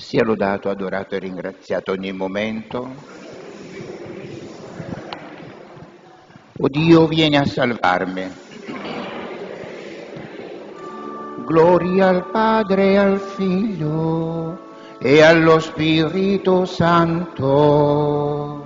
Sia lodato, adorato e ringraziato ogni momento. O Dio, vieni a salvarmi. Gloria al Padre e al Figlio e allo Spirito Santo.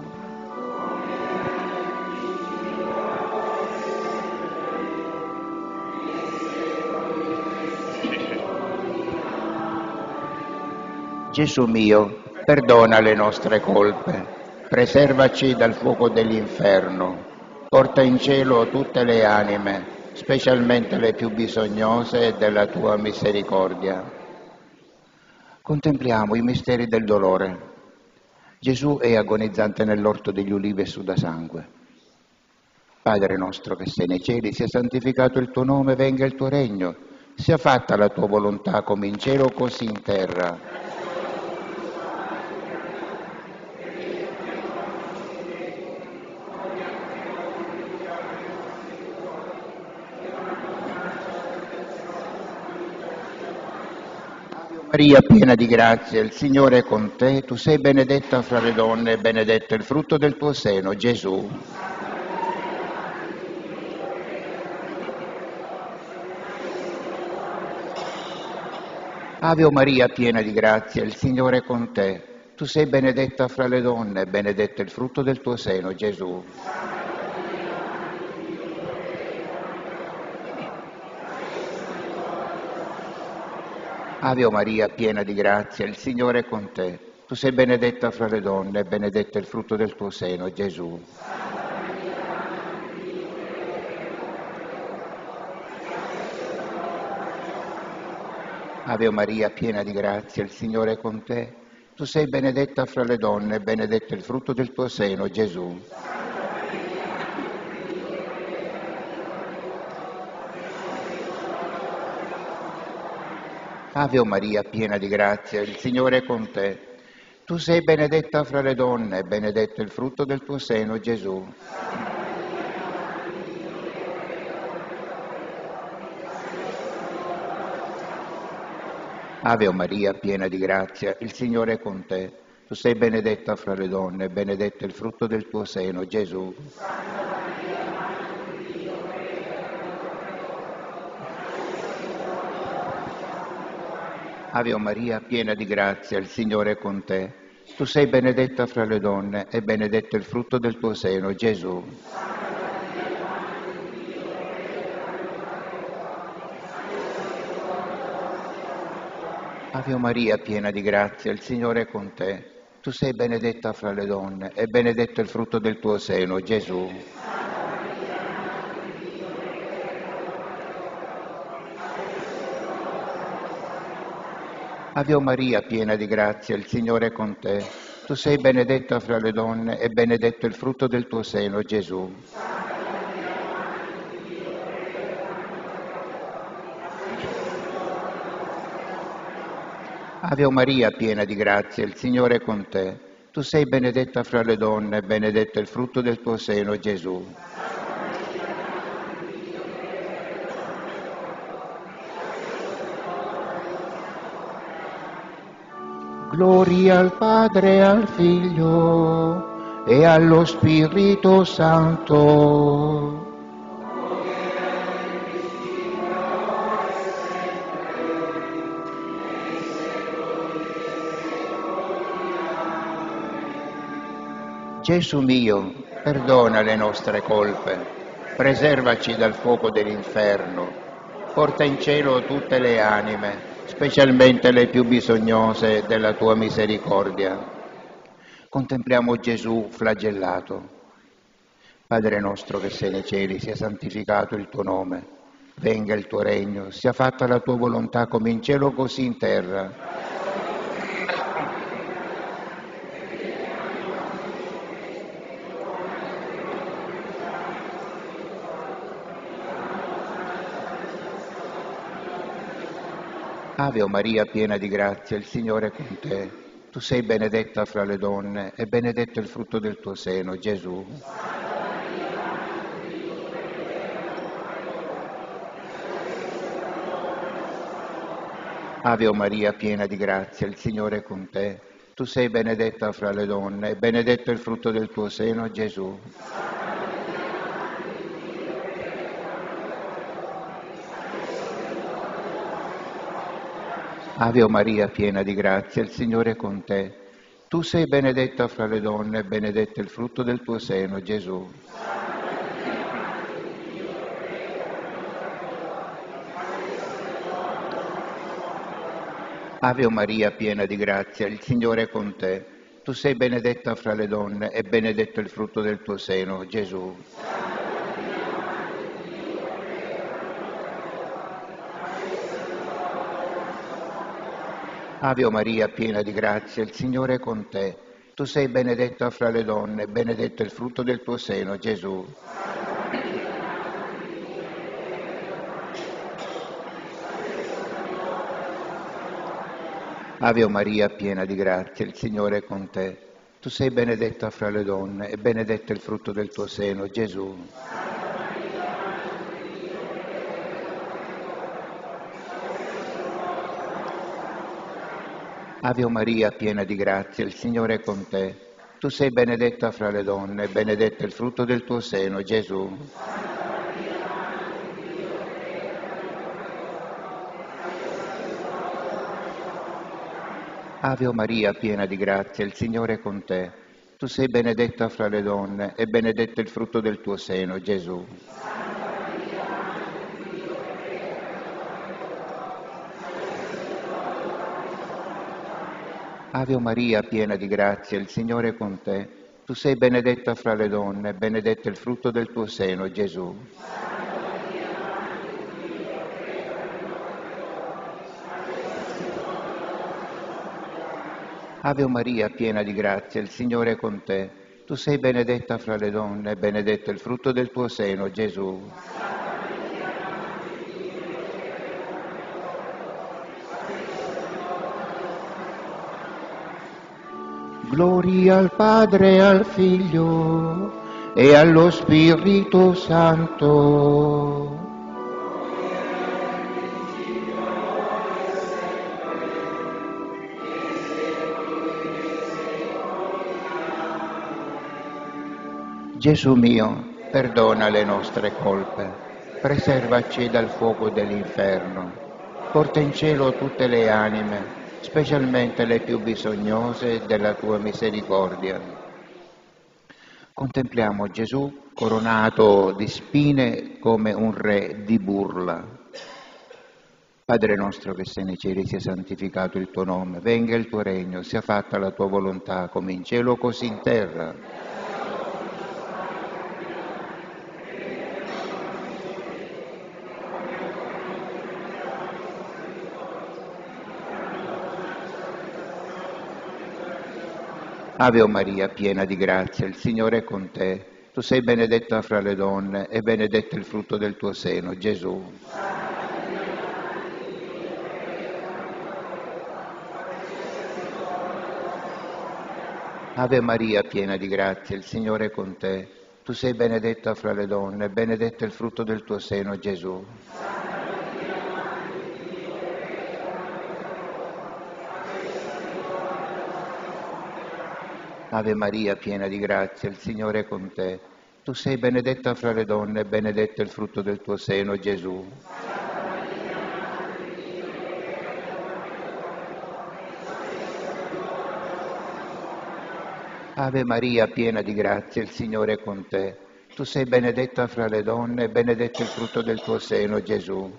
Gesù mio, perdona le nostre colpe, preservaci dal fuoco dell'inferno, porta in cielo tutte le anime, specialmente le più bisognose della tua misericordia. Contempliamo i misteri del dolore. Gesù è agonizzante nell'orto degli ulivi e suda sangue. Padre nostro che sei nei cieli, sia santificato il tuo nome, venga il tuo regno, sia fatta la tua volontà come in cielo così in terra. Maria, piena di grazia, il Signore è con te, tu sei benedetta fra le donne e benedetto il frutto del tuo seno, Gesù. Ave Maria, piena di grazia, il Signore è con te, tu sei benedetta fra le donne e benedetto il frutto del tuo seno, Gesù. Ave Maria, piena di grazia, il Signore è con te, tu sei benedetta fra le donne e benedetto il frutto del tuo seno, Gesù. Ave Maria, piena di grazia, il Signore è con te, tu sei benedetta fra le donne e benedetto il frutto del tuo seno, Gesù. Ave Maria, piena di grazia, il Signore è con te, tu sei benedetta fra le donne e benedetto il frutto del tuo seno, Gesù. Ave Maria, piena di grazia, il Signore è con te, tu sei benedetta fra le donne e benedetto il frutto del tuo seno, Gesù. Ave Maria, piena di grazia, il Signore è con te, tu sei benedetta fra le donne e benedetto il frutto del tuo seno, Gesù. Ave Maria, piena di grazia, il Signore è con te, tu sei benedetta fra le donne e benedetto il frutto del tuo seno, Gesù. Ave Maria, piena di grazia, il Signore è con te, tu sei benedetta fra le donne e benedetto il frutto del tuo seno, Gesù. Ave Maria, piena di grazia, il Signore è con te, tu sei benedetta fra le donne e benedetto il frutto del tuo seno, Gesù. Gloria al Padre e al Figlio e allo Spirito Santo. Gesù mio, perdona le nostre colpe, preservaci dal fuoco dell'inferno, porta in cielo tutte le anime, specialmente le più bisognose della tua misericordia. Contempliamo Gesù flagellato. Padre nostro che sei nei cieli, sia santificato il tuo nome, venga il tuo regno, sia fatta la tua volontà come in cielo così in terra. Ave Maria, piena di grazia, il Signore è con te. Tu sei benedetta fra le donne e benedetto il frutto del tuo seno, Gesù. Ave o Maria, piena di grazia, il Signore è con te. Tu sei benedetta fra le donne e benedetto è il frutto del tuo seno, Gesù. Ave o Maria, piena di grazia, il Signore è con te. Tu sei benedetta fra le donne e benedetto è il frutto del tuo seno, Gesù. Ave o Maria, piena di grazia, il Signore è con te. Tu sei benedetta fra le donne e benedetto è il frutto del tuo seno, Gesù. Ave o Maria, piena di grazia, il Signore è con te. Tu sei benedetta fra le donne e benedetto è il frutto del tuo seno, Gesù. Ave o Maria, piena di grazia, il Signore è con te. Tu sei benedetta fra le donne e benedetto è il frutto del tuo seno, Gesù. Ave o Maria, piena di grazia, il Signore è con te. Tu sei benedetta fra le donne e benedetto è il frutto del tuo seno, Gesù. Ave o Maria, piena di grazia, il Signore è con te. Tu sei benedetta fra le donne e benedetto è il frutto del tuo seno, Gesù. Ave o Maria, piena di grazia, il Signore è con te. Tu sei benedetta fra le donne e benedetto è il frutto del tuo seno, Gesù. Ave o Maria, piena di grazia, il Signore è con te. Tu sei benedetta fra le donne e benedetto è il frutto del tuo seno, Gesù. Gloria al Padre e al Figlio e allo Spirito Santo. Gesù mio, perdona le nostre colpe, preservaci dal fuoco dell'inferno, porta in cielo tutte le anime, specialmente le più bisognose della tua misericordia. Contempliamo Gesù coronato di spine come un re di burla. Padre nostro che sei nei cieli, sia santificato il tuo nome, venga il tuo regno, sia fatta la tua volontà come in cielo così in terra. Ave o Maria, piena di grazia, il Signore è con te. Tu sei benedetta fra le donne e benedetto il frutto del tuo seno, Gesù. Ave Maria, piena di grazia, il Signore è con te. Tu sei benedetta fra le donne e benedetto il frutto del tuo seno, Gesù. Ave Maria, piena di grazia, il Signore è con te. Tu sei benedetta fra le donne e benedetto il frutto del tuo seno, Gesù. Ave Maria, piena di grazia, il Signore è con te. Tu sei benedetta fra le donne e benedetto il frutto del tuo seno, Gesù.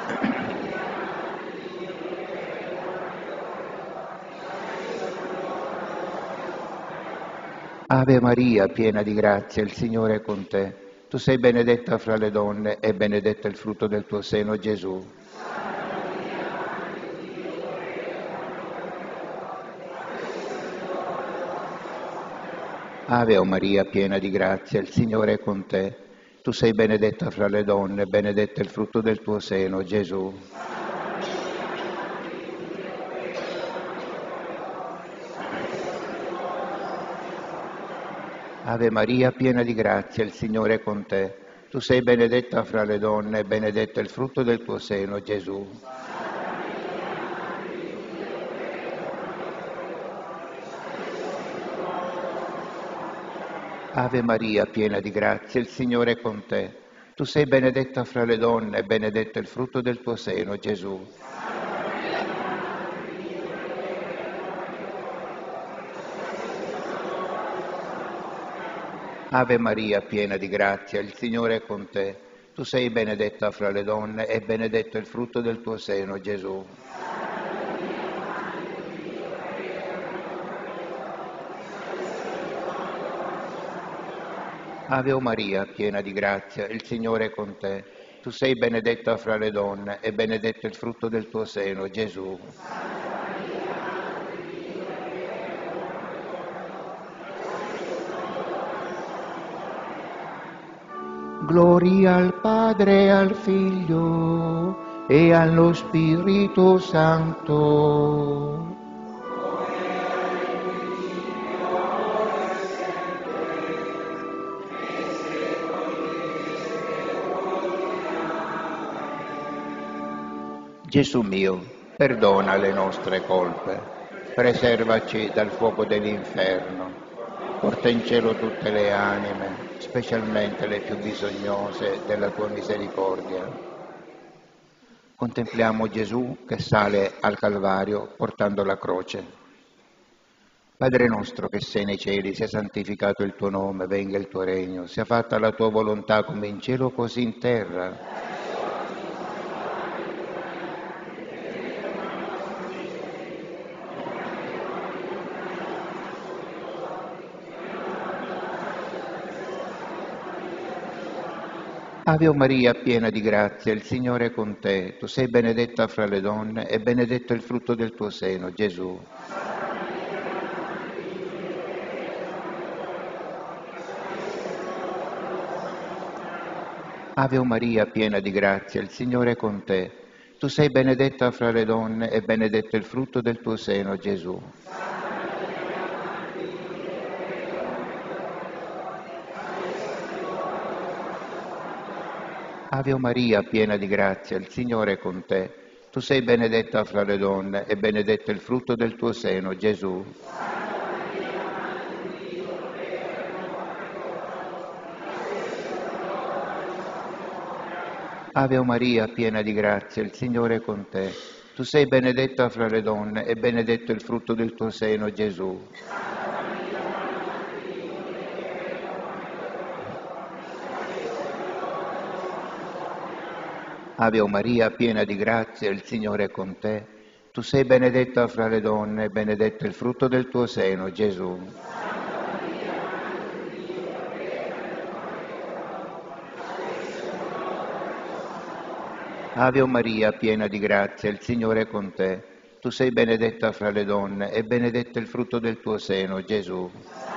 Ave Maria, piena di grazia, il Signore è con te. Tu sei benedetta fra le donne e benedetto il frutto del tuo seno, Gesù. Ave o Maria, piena di grazia, il Signore è con te. Tu sei benedetta fra le donne e benedetto il frutto del tuo seno, Gesù. Ave Maria, piena di grazia, il Signore è con te. Tu sei benedetta fra le donne e benedetto il frutto del tuo seno, Gesù. Ave Maria, piena di grazia, il Signore è con te. Tu sei benedetta fra le donne e benedetto il frutto del tuo seno, Gesù. Ave Maria, piena di grazia, il Signore è con te. Tu sei benedetta fra le donne e benedetto il frutto del tuo seno, Gesù. Ave Maria, piena di grazia, il Signore è con te. Tu sei benedetta fra le donne e benedetto il frutto del tuo seno, Gesù. Gloria al Padre e al Figlio e allo Spirito Santo. Gesù mio, perdona le nostre colpe, preservaci dal fuoco dell'inferno, porta in cielo tutte le anime, specialmente le più bisognose della tua misericordia. Contempliamo Gesù che sale al Calvario portando la croce. Padre nostro che sei nei cieli, sia santificato il tuo nome, venga il tuo regno, sia fatta la tua volontà come in cielo così in terra. Ave Maria, piena di grazia, il Signore è con te. Tu sei benedetta fra le donne e benedetto il frutto del tuo seno, Gesù. Ave Maria, piena di grazia, il Signore è con te. Tu sei benedetta fra le donne e benedetto il frutto del tuo seno, Gesù. Ave Maria, piena di grazia, il Signore è con te. Tu sei benedetta fra le donne e benedetto il frutto del tuo seno, Gesù. Ave Maria, piena di grazia, il Signore è con te. Tu sei benedetta fra le donne e benedetto il frutto del tuo seno, Gesù. Ave Maria, piena di grazia, il Signore è con te. Tu sei benedetta fra le donne e benedetto il frutto del tuo seno, Gesù. Ave Maria, piena di grazia, il Signore è con te. Tu sei benedetta fra le donne e benedetto il frutto del tuo seno, Gesù.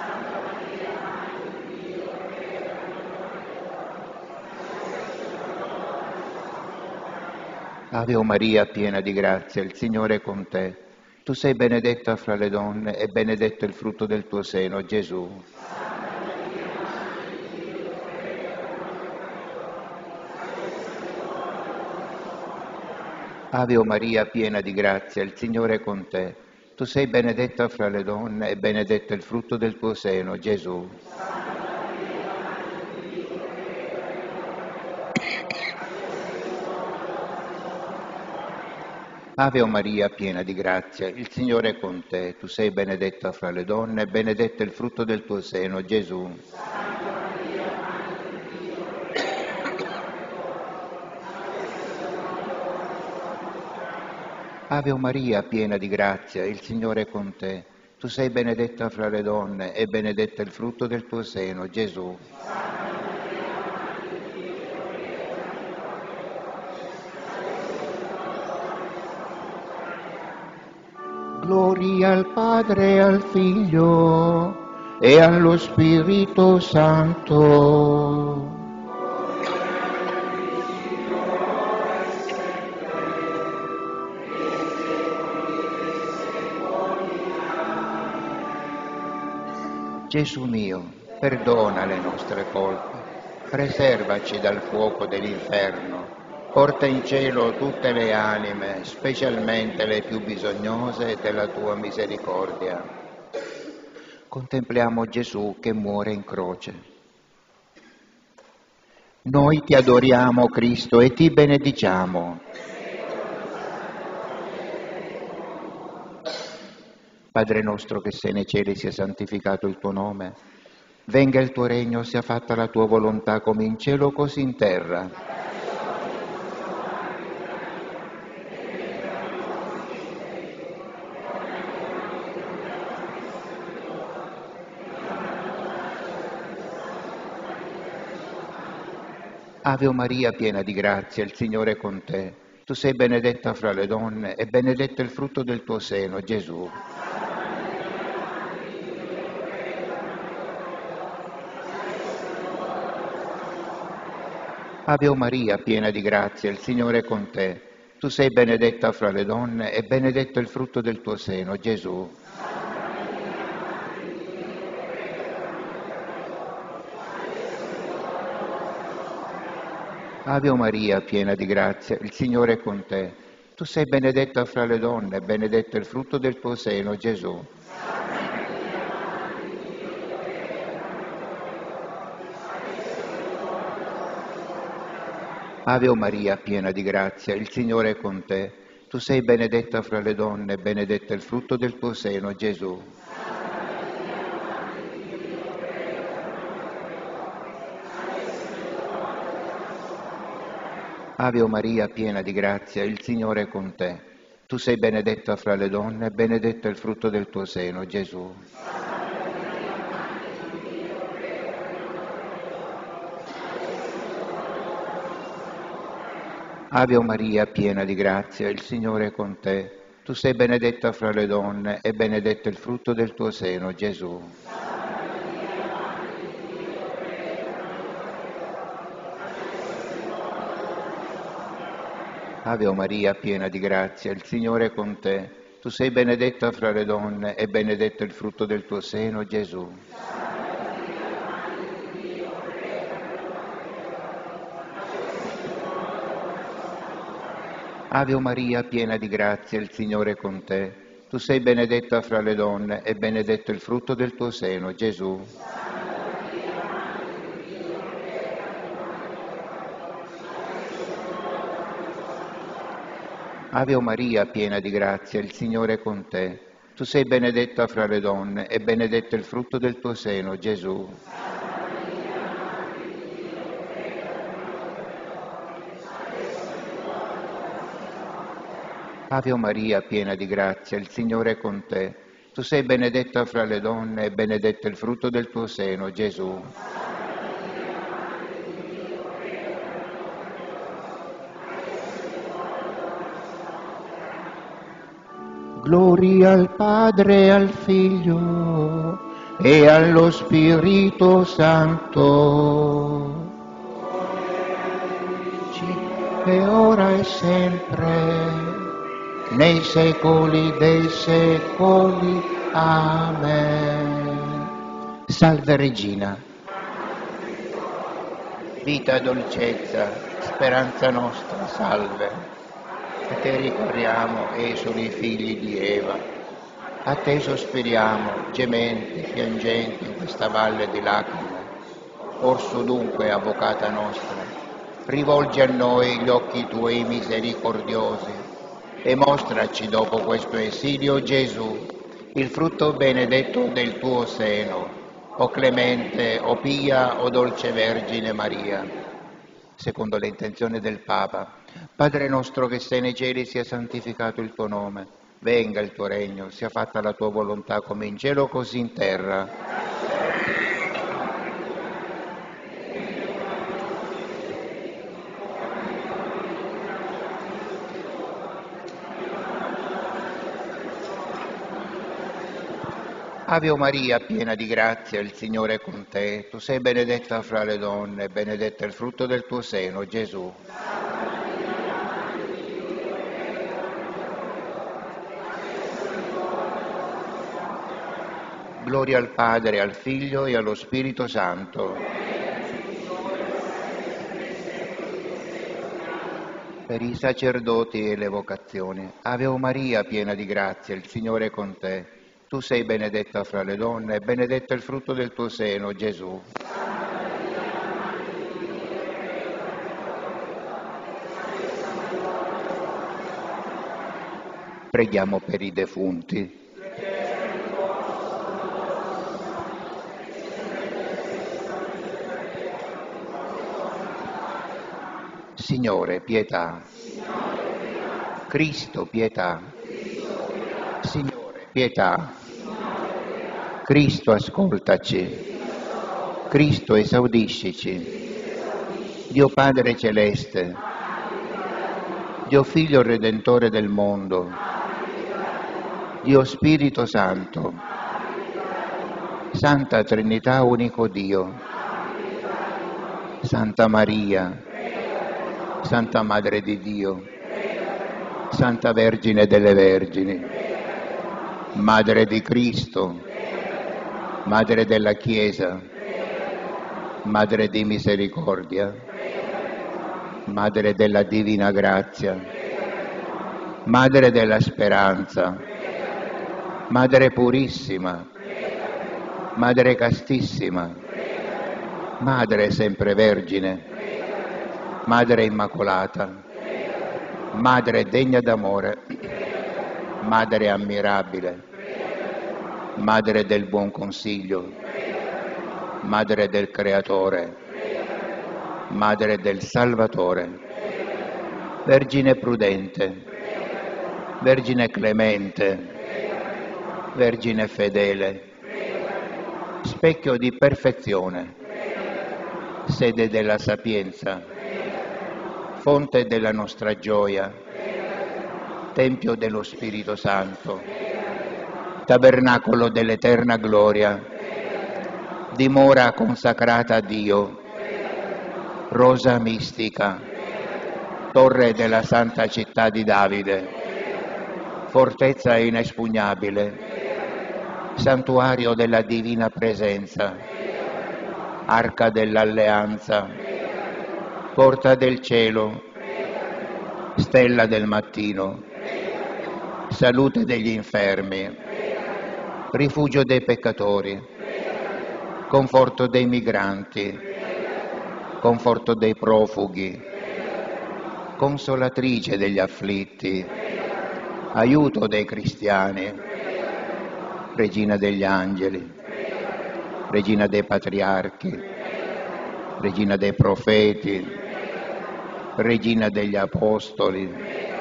Ave Maria, piena di grazia, il Signore è con te. Tu sei benedetta fra le donne e benedetto il frutto del tuo seno, Gesù. Ave Maria, piena di grazia, il Signore è con te. Tu sei benedetta fra le donne e benedetto il frutto del tuo seno, Gesù. Ave Maria, piena di grazia, il Signore è con te. Tu sei benedetta fra le donne e benedetto il frutto del tuo seno, Gesù. Ave Maria, piena di grazia, il Signore è con te. Tu sei benedetta fra le donne e benedetto il frutto del tuo seno, Gesù. Gloria al Padre e al Figlio e allo Spirito Santo. Gesù mio, perdona le nostre colpe, preservaci dal fuoco dell'inferno, porta in cielo tutte le anime, specialmente le più bisognose della tua misericordia. contempliamo Gesù che muore in croce. Noi ti adoriamo, Cristo, e ti benediciamo. Padre nostro che sei nei cieli, sia santificato il tuo nome. Venga il tuo regno, sia fatta la tua volontà come in cielo così in terra. Ave Maria, piena di grazia, il Signore è con te. Tu sei benedetta fra le donne e benedetto il frutto del tuo seno, Gesù. Ave Maria, piena di grazia, il Signore è con te. Tu sei benedetta fra le donne e benedetto il frutto del tuo seno, Gesù. Ave Maria, piena di grazia, il Signore è con te. Tu sei benedetta fra le donne e benedetto il frutto del tuo seno, Gesù. Ave Maria, piena di grazia, il Signore è con te. Tu sei benedetta fra le donne e benedetto il frutto del tuo seno, Gesù. Ave Maria, piena di grazia, il Signore è con te. Tu sei benedetta fra le donne e benedetto il frutto del tuo seno, Gesù. Ave Maria, piena di grazia, il Signore è con te. Tu sei benedetta fra le donne e benedetto il frutto del tuo seno, Gesù. Ave Maria, piena di grazia, il Signore è con te. Tu sei benedetta fra le donne e benedetto il frutto del tuo seno, Gesù. Ave Maria, piena di grazia, il Signore è con te. Tu sei benedetta fra le donne e benedetto il frutto del tuo seno, Gesù. Ave Maria, piena di grazia, il Signore è con te. Tu sei benedetta fra le donne e benedetto il frutto del tuo seno, Gesù. Ave Maria, piena di grazia, il Signore è con te. Tu sei benedetta fra le donne e benedetto il frutto del tuo seno, Gesù. Gloria al Padre e al Figlio e allo Spirito Santo. E ora e sempre, nei secoli dei secoli. Amen. Salve Regina, vita e dolcezza, speranza nostra, salve. A te ricorriamo, esuli i figli di Eva. A te sospiriamo, gementi, piangenti in questa valle di lacrime. Orso dunque, avvocata nostra, rivolgi a noi gli occhi tuoi misericordiosi e mostraci dopo questo esilio Gesù, il frutto benedetto del tuo seno, o clemente, o pia, o dolce Vergine Maria. Secondo le intenzioni del Papa, Padre nostro che sei nei cieli, sia santificato il tuo nome, venga il tuo regno, sia fatta la tua volontà come in cielo così in terra. Ave Maria, piena di grazia, il Signore è con te. Tu sei benedetta fra le donne, e benedetto è il frutto del tuo seno, Gesù. Gloria al Padre, al Figlio e allo Spirito Santo. Per i sacerdoti e le vocazioni. Ave Maria, piena di grazia, il Signore è con te. Tu sei benedetta fra le donne e benedetto il frutto del tuo seno, Gesù. Preghiamo per i defunti. Signore, pietà. Cristo, pietà. Signore, pietà. Cristo, ascoltaci. Cristo, esaudiscici. Dio Padre Celeste, Dio Figlio Redentore del mondo, Dio Spirito Santo, Santa Trinità, unico Dio, Santa Maria, Santa Madre di Dio, Santa Vergine delle Vergini, Madre di Cristo, Madre della Chiesa, Madre di Misericordia, Madre della Divina Grazia, Madre della Speranza, Madre Purissima, Madre Castissima, Madre Sempre Vergine, Madre Immacolata, Madre degna d'amore, Madre ammirabile, Madre del buon consiglio, Madre del Creatore, Madre del Salvatore, Vergine prudente, Vergine clemente, Vergine fedele, specchio di perfezione, sede della sapienza, fonte della nostra gioia, tempio dello Spirito Santo, tabernacolo dell'eterna gloria, dimora consacrata a Dio, rosa mistica, torre della santa città di Davide, fortezza inespugnabile, santuario della divina presenza, arca dell'alleanza, porta del cielo, stella del mattino, salute degli infermi, rifugio dei peccatori, conforto dei migranti, conforto dei profughi, consolatrice degli afflitti, aiuto dei cristiani, regina degli angeli, regina dei patriarchi, regina dei profeti, regina degli apostoli,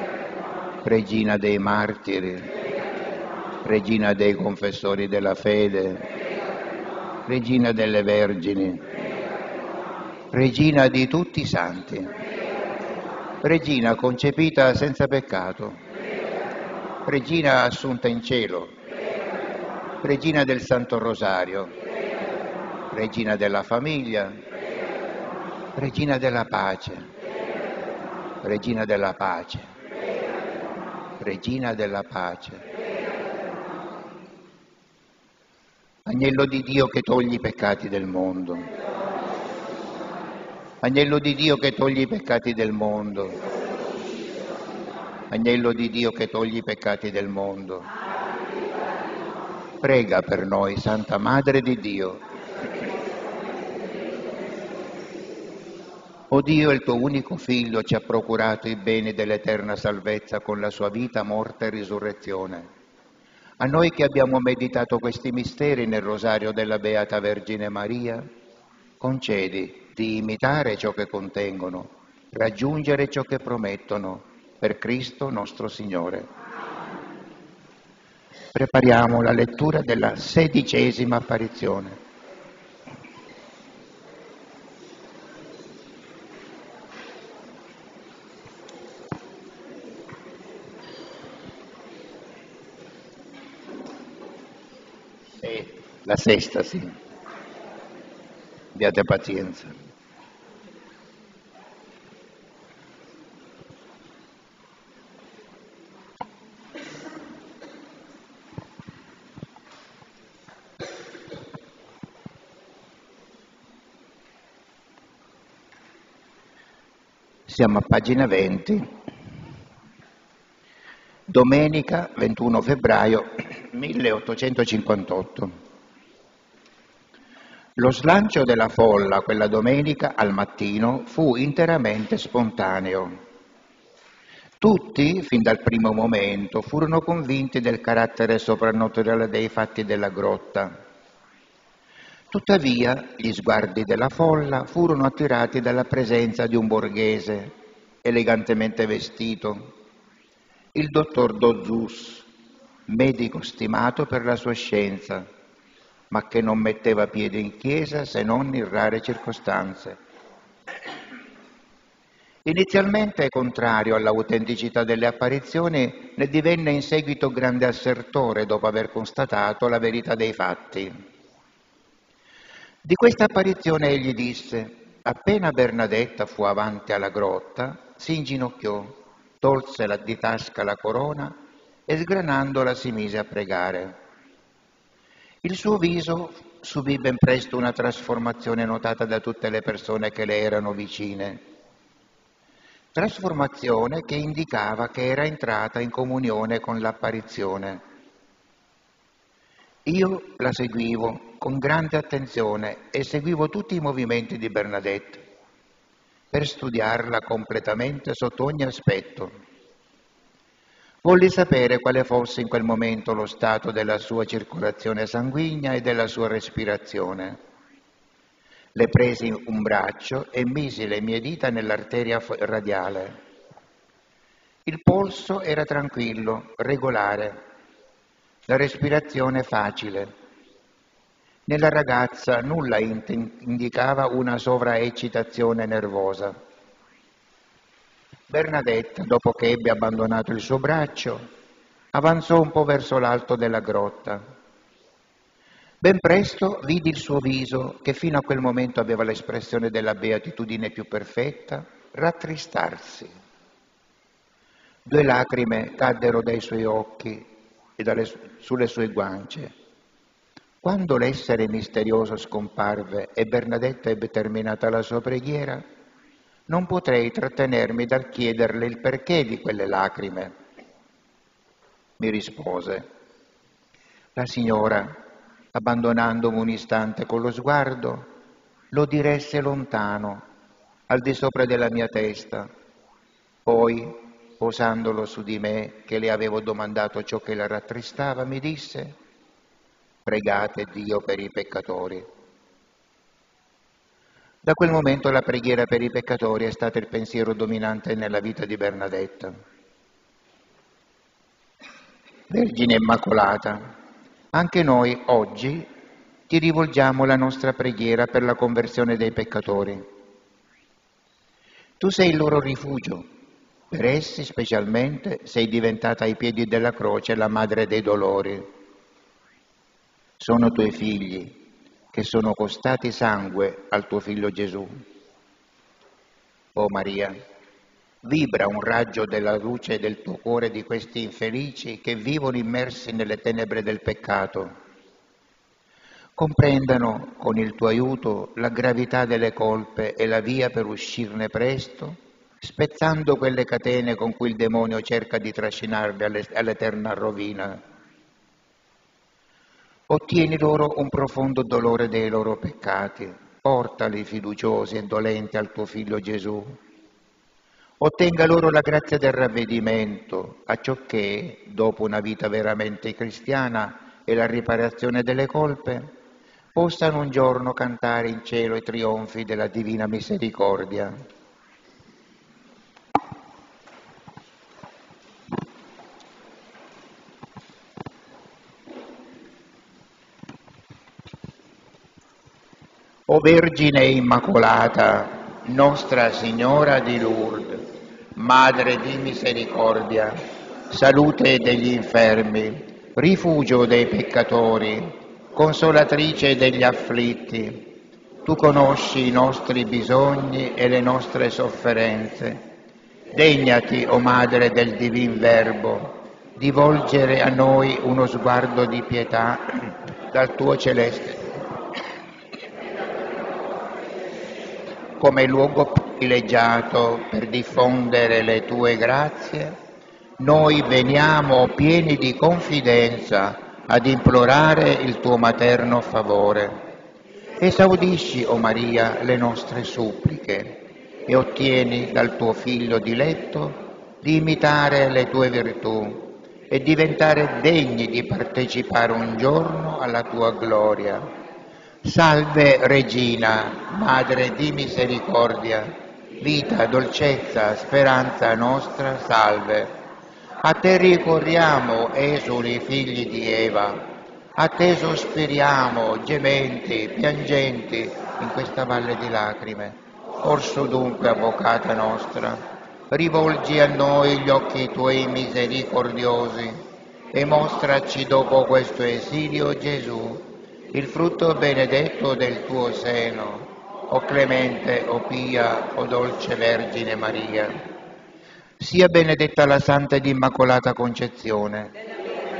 regina dei martiri, regina dei confessori della fede, regina delle vergini, regina di tutti i santi, regina concepita senza peccato, regina assunta in cielo, regina del Santo Rosario, regina della famiglia, regina della pace, regina della pace, regina della pace. Agnello di Dio che togli i peccati del mondo, Agnello di Dio che togli i peccati del mondo, Agnello di Dio che togli i peccati del mondo. Prega per noi, Santa Madre di Dio. O Dio, il tuo unico Figlio ci ha procurato i beni dell'eterna salvezza con la sua vita, morte e risurrezione. A noi che abbiamo meditato questi misteri nel rosario della Beata Vergine Maria, concedi di imitare ciò che contengono, raggiungere ciò che promettono, per Cristo nostro Signore. Prepariamo la lettura della 16ª apparizione. La sesta, sì. Abbiate pazienza. Siamo a pagina 20. Domenica 21 febbraio 1858. Lo slancio della folla quella domenica al mattino fu interamente spontaneo. Tutti, fin dal primo momento, furono convinti del carattere soprannaturale dei fatti della grotta. Tuttavia, gli sguardi della folla furono attirati dalla presenza di un borghese, elegantemente vestito, il dottor Dozus, medico stimato per la sua scienza, ma che non metteva piede in chiesa se non in rare circostanze. Inizialmente contrario all'autenticità delle apparizioni, ne divenne in seguito grande assertore dopo aver constatato la verità dei fatti. Di questa apparizione egli disse: appena Bernadetta fu avanti alla grotta, si inginocchiò, tolse di tasca la corona e sgranandola si mise a pregare. Il suo viso subì ben presto una trasformazione notata da tutte le persone che le erano vicine. Trasformazione che indicava che era entrata in comunione con l'apparizione. Io la seguivo con grande attenzione e seguivo tutti i movimenti di Bernadette per studiarla completamente sotto ogni aspetto. Volli sapere quale fosse in quel momento lo stato della sua circolazione sanguigna e della sua respirazione. Le presi un braccio e misi le mie dita nell'arteria radiale. Il polso era tranquillo, regolare, la respirazione facile. Nella ragazza nulla indicava una sovraeccitazione nervosa. Bernadetta, dopo che ebbe abbandonato il suo braccio, avanzò un po' verso l'alto della grotta. Ben presto vidi il suo viso, che fino a quel momento aveva l'espressione della beatitudine più perfetta, rattristarsi. 2 lacrime caddero dai suoi occhi e sulle sue guance. Quando l'essere misterioso scomparve e Bernadetta ebbe terminata la sua preghiera, non potrei trattenermi dal chiederle il perché di quelle lacrime. Mi rispose: la signora, abbandonandomi un istante con lo sguardo, lo diresse lontano, al di sopra della mia testa. Poi, posandolo su di me, che le avevo domandato ciò che la rattristava, mi disse: pregate Dio per i peccatori. Da quel momento la preghiera per i peccatori è stato il pensiero dominante nella vita di Bernadetta. Vergine Immacolata, anche noi oggi ti rivolgiamo la nostra preghiera per la conversione dei peccatori. Tu sei il loro rifugio, per essi specialmente sei diventata ai piedi della croce la madre dei dolori. Sono tuoi figli che sono costati sangue al tuo figlio Gesù. O Maria, vibra un raggio della luce del tuo cuore di questi infelici che vivono immersi nelle tenebre del peccato. Comprendano con il tuo aiuto la gravità delle colpe e la via per uscirne presto, spezzando quelle catene con cui il demonio cerca di trascinarli all'eterna rovina. Ottieni loro un profondo dolore dei loro peccati, portali fiduciosi e dolenti al tuo figlio Gesù. Ottenga loro la grazia del ravvedimento, acciò che, dopo una vita veramente cristiana e la riparazione delle colpe, possano un giorno cantare in cielo i trionfi della divina misericordia. O Vergine Immacolata, Nostra Signora di Lourdes, Madre di misericordia, salute degli infermi, rifugio dei peccatori, consolatrice degli afflitti, tu conosci i nostri bisogni e le nostre sofferenze. Degnati, o Madre del Divin Verbo, di volgere a noi uno sguardo di pietà dal tuo celeste come luogo privilegiato per diffondere le tue grazie. Noi veniamo pieni di confidenza ad implorare il tuo materno favore. Esaudisci, o Maria, le nostre suppliche e ottieni dal tuo Figlio diletto di imitare le tue virtù e diventare degni di partecipare un giorno alla tua gloria. Salve Regina, Madre di misericordia, vita, dolcezza, speranza nostra, salve. A te ricorriamo, esuli figli di Eva, a te sospiriamo, gementi, piangenti, in questa valle di lacrime. Orso dunque, avvocata nostra, rivolgi a noi gli occhi tuoi misericordiosi e mostraci dopo questo esilio Gesù, il frutto benedetto del tuo seno, o clemente, o pia, o dolce Vergine Maria. Sia benedetta la Santa ed Immacolata Concezione.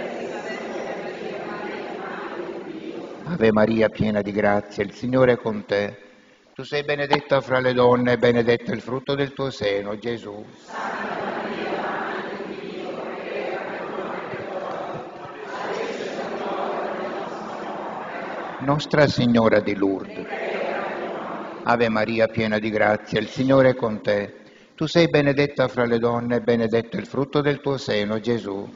Ave Maria, piena di grazia, il Signore è con te. Tu sei benedetta fra le donne e benedetto il frutto del tuo seno, Gesù. Nostra Signora di Lourdes. Ave Maria, piena di grazia, il Signore è con te. Tu sei benedetta fra le donne e benedetto il frutto del tuo seno, Gesù.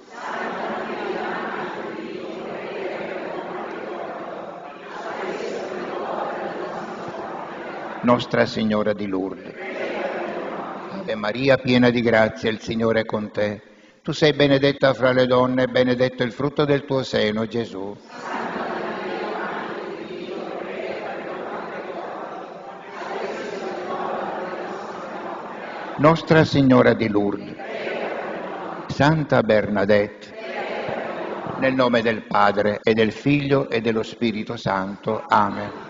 Nostra Signora di Lourdes. Ave Maria, piena di grazia, il Signore è con te. Tu sei benedetta fra le donne e benedetto il frutto del tuo seno, Gesù. Nostra Signora di Lourdes. Santa Bernadette. Nel nome del Padre e del Figlio e dello Spirito Santo. Amen.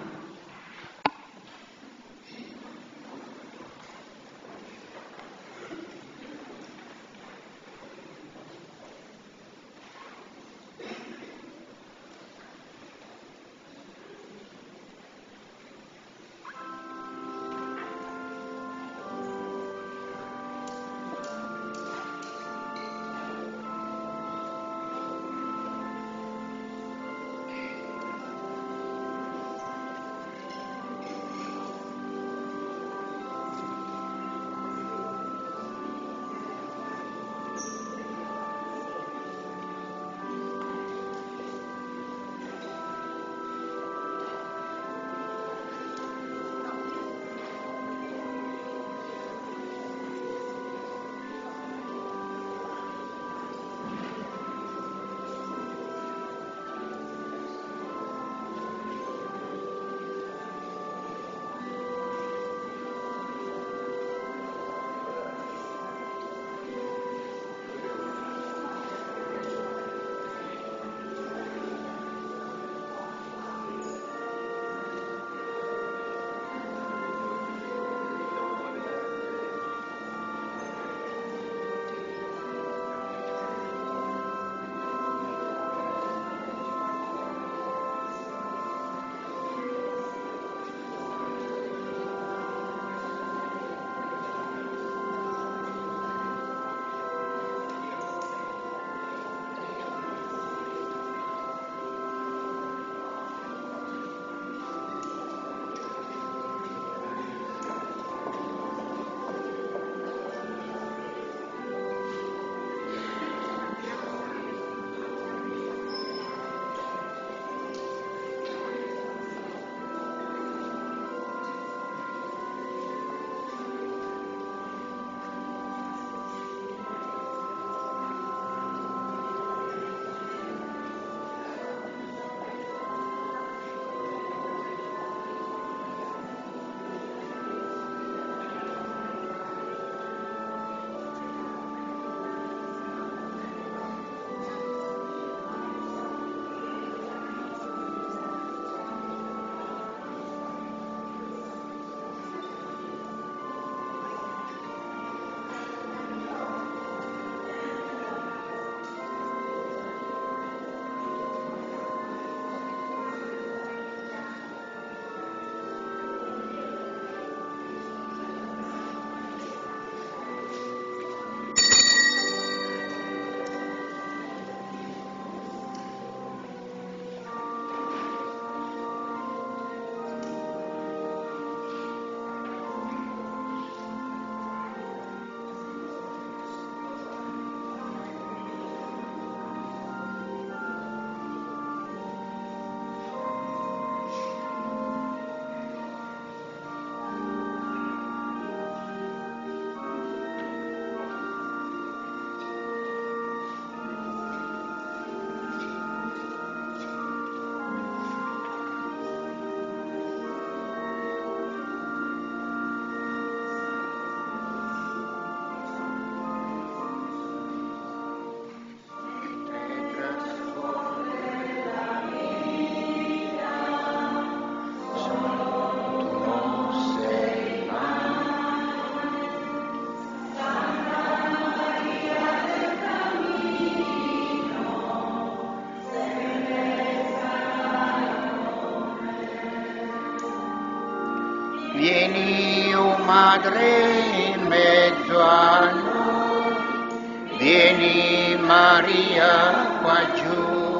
Gesù Madre in mezzo a noi, vieni Maria qua giù,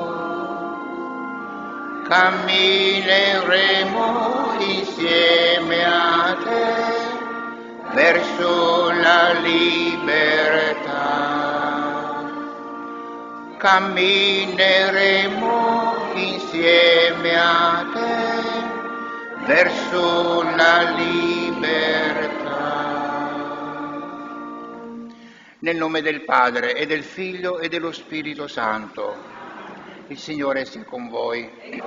cammineremo insieme a te verso la libertà. Cammineremo insieme a te verso la libertà. Nel nome del Padre e del Figlio e dello Spirito Santo. Il Signore sia con voi.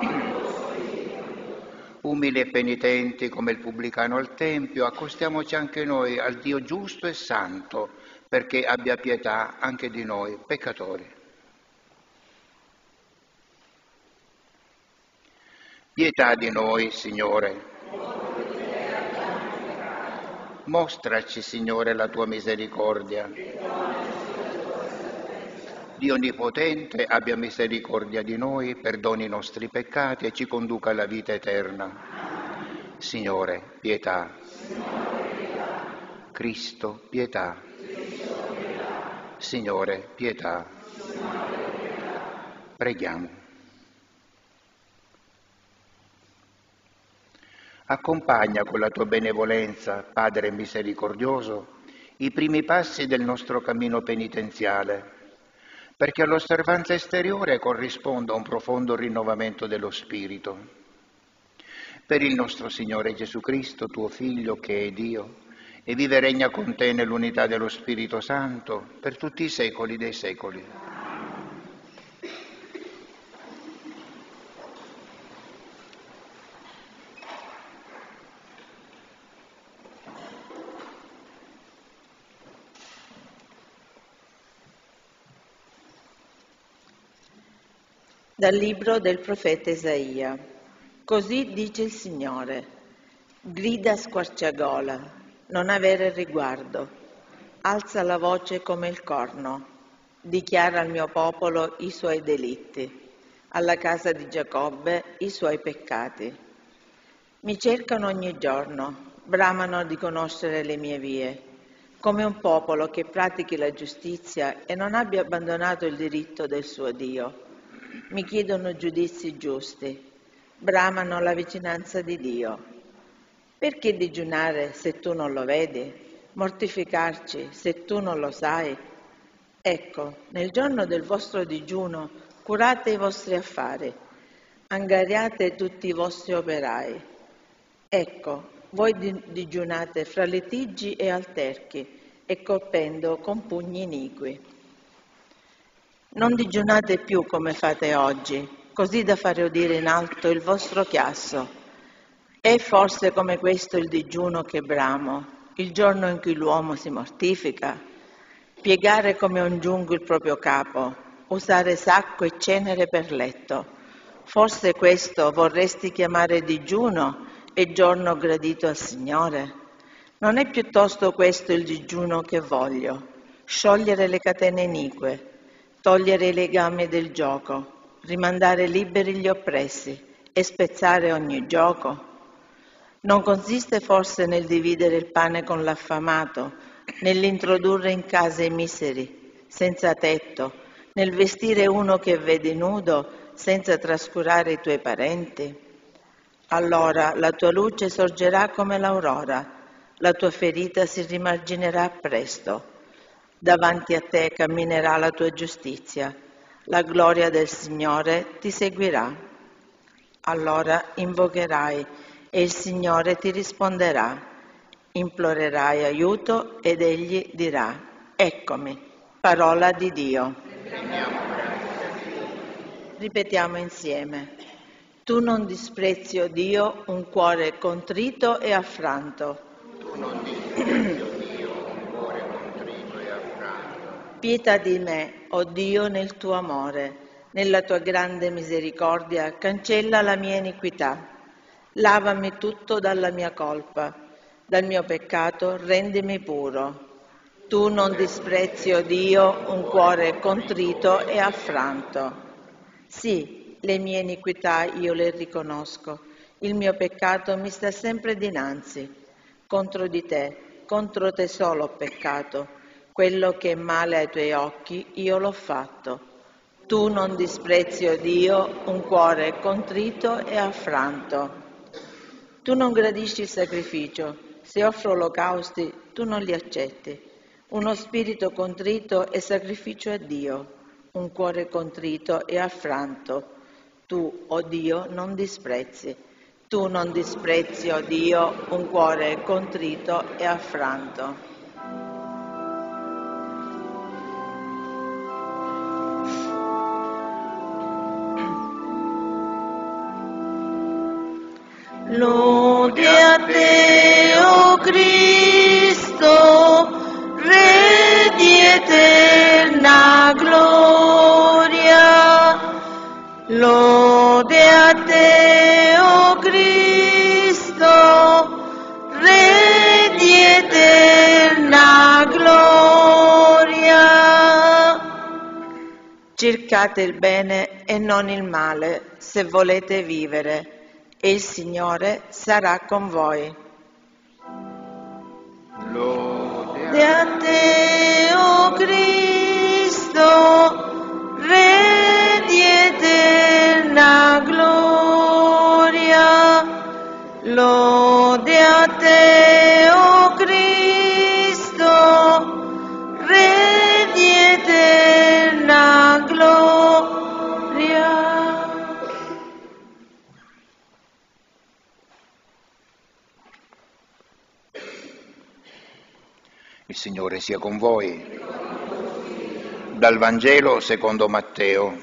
Umili e penitenti come il pubblicano al Tempio, accostiamoci anche noi al Dio giusto e santo, perché abbia pietà anche di noi, peccatori. Pietà di noi, Signore. Mostraci, Signore, la tua misericordia. Dio Onnipotente abbia misericordia di noi, perdoni i nostri peccati e ci conduca alla vita eterna. Signore, pietà. Cristo, pietà. Signore, pietà. Preghiamo. Accompagna con la tua benevolenza, Padre misericordioso, i primi passi del nostro cammino penitenziale, perché all'osservanza esteriore corrisponda un profondo rinnovamento dello spirito. Per il nostro Signore Gesù Cristo, tuo Figlio, che è Dio, e vive e regna con te nell'unità dello Spirito Santo, per tutti i secoli dei secoli. Dal libro del profeta Isaia. Così dice il Signore: grida a squarciagola, non avere riguardo, alza la voce come il corno, dichiara al mio popolo i suoi delitti, alla casa di Giacobbe i suoi peccati. Mi cercano ogni giorno, bramano di conoscere le mie vie, come un popolo che pratichi la giustizia e non abbia abbandonato il diritto del suo Dio. Mi chiedono giudizi giusti, bramano la vicinanza di Dio. Perché digiunare se tu non lo vedi? Mortificarci se tu non lo sai? Ecco, nel giorno del vostro digiuno curate i vostri affari, angariate tutti i vostri operai. Ecco, voi digiunate fra litigi e alterchi e colpendo con pugni iniqui. Non digiunate più come fate oggi, così da fare udire in alto il vostro chiasso. È forse come questo il digiuno che bramo, il giorno in cui l'uomo si mortifica? Piegare come un giungo il proprio capo, usare sacco e cenere per letto. Forse questo vorresti chiamare digiuno e giorno gradito al Signore? Non è piuttosto questo il digiuno che voglio, sciogliere le catene inique, togliere i legami del gioco, rimandare liberi gli oppressi e spezzare ogni gioco? Non consiste forse nel dividere il pane con l'affamato, nell'introdurre in casa i miseri, senza tetto, nel vestire uno che vede nudo, senza trascurare i tuoi parenti? Allora la tua luce sorgerà come l'aurora, la tua ferita si rimarginerà presto. Davanti a te camminerà la tua giustizia, la gloria del Signore ti seguirà. Allora invocherai e il Signore ti risponderà, implorerai aiuto ed Egli dirà, eccomi, parola di Dio. Ripetiamo insieme, tu non disprezzi, o Dio, un cuore contrito e affranto. Tu non disprezzi, o Dio, un cuore contrito e affranto. Pietà di me, o Dio, nel tuo amore, nella tua grande misericordia, cancella la mia iniquità. Lavami tutto dalla mia colpa, dal mio peccato rendimi puro. Tu non disprezzi, o Dio, un cuore contrito e affranto. Sì, le mie iniquità io le riconosco, il mio peccato mi sta sempre dinanzi. contro di te solo ho peccato. Quello che è male ai tuoi occhi, io l'ho fatto. Tu non disprezzi, o Dio, un cuore contrito e affranto. Tu non gradisci il sacrificio. Se offro olocausti, tu non li accetti. Uno spirito contrito è sacrificio a Dio. Un cuore contrito e affranto. Tu, o Dio, non disprezzi. Tu non disprezzi, o Dio, un cuore contrito e affranto. Lode a te, o Cristo, Re di eterna gloria. Lode a te, o Cristo, Re di eterna gloria. Cercate il bene e non il male, se volete vivere, e il Signore sarà con voi. Lode a te, o Cristo, Re di eterna gloria. Lode a te, o Cristo, Re di eterna gloria. Il Signore sia con voi. Dal Vangelo secondo Matteo.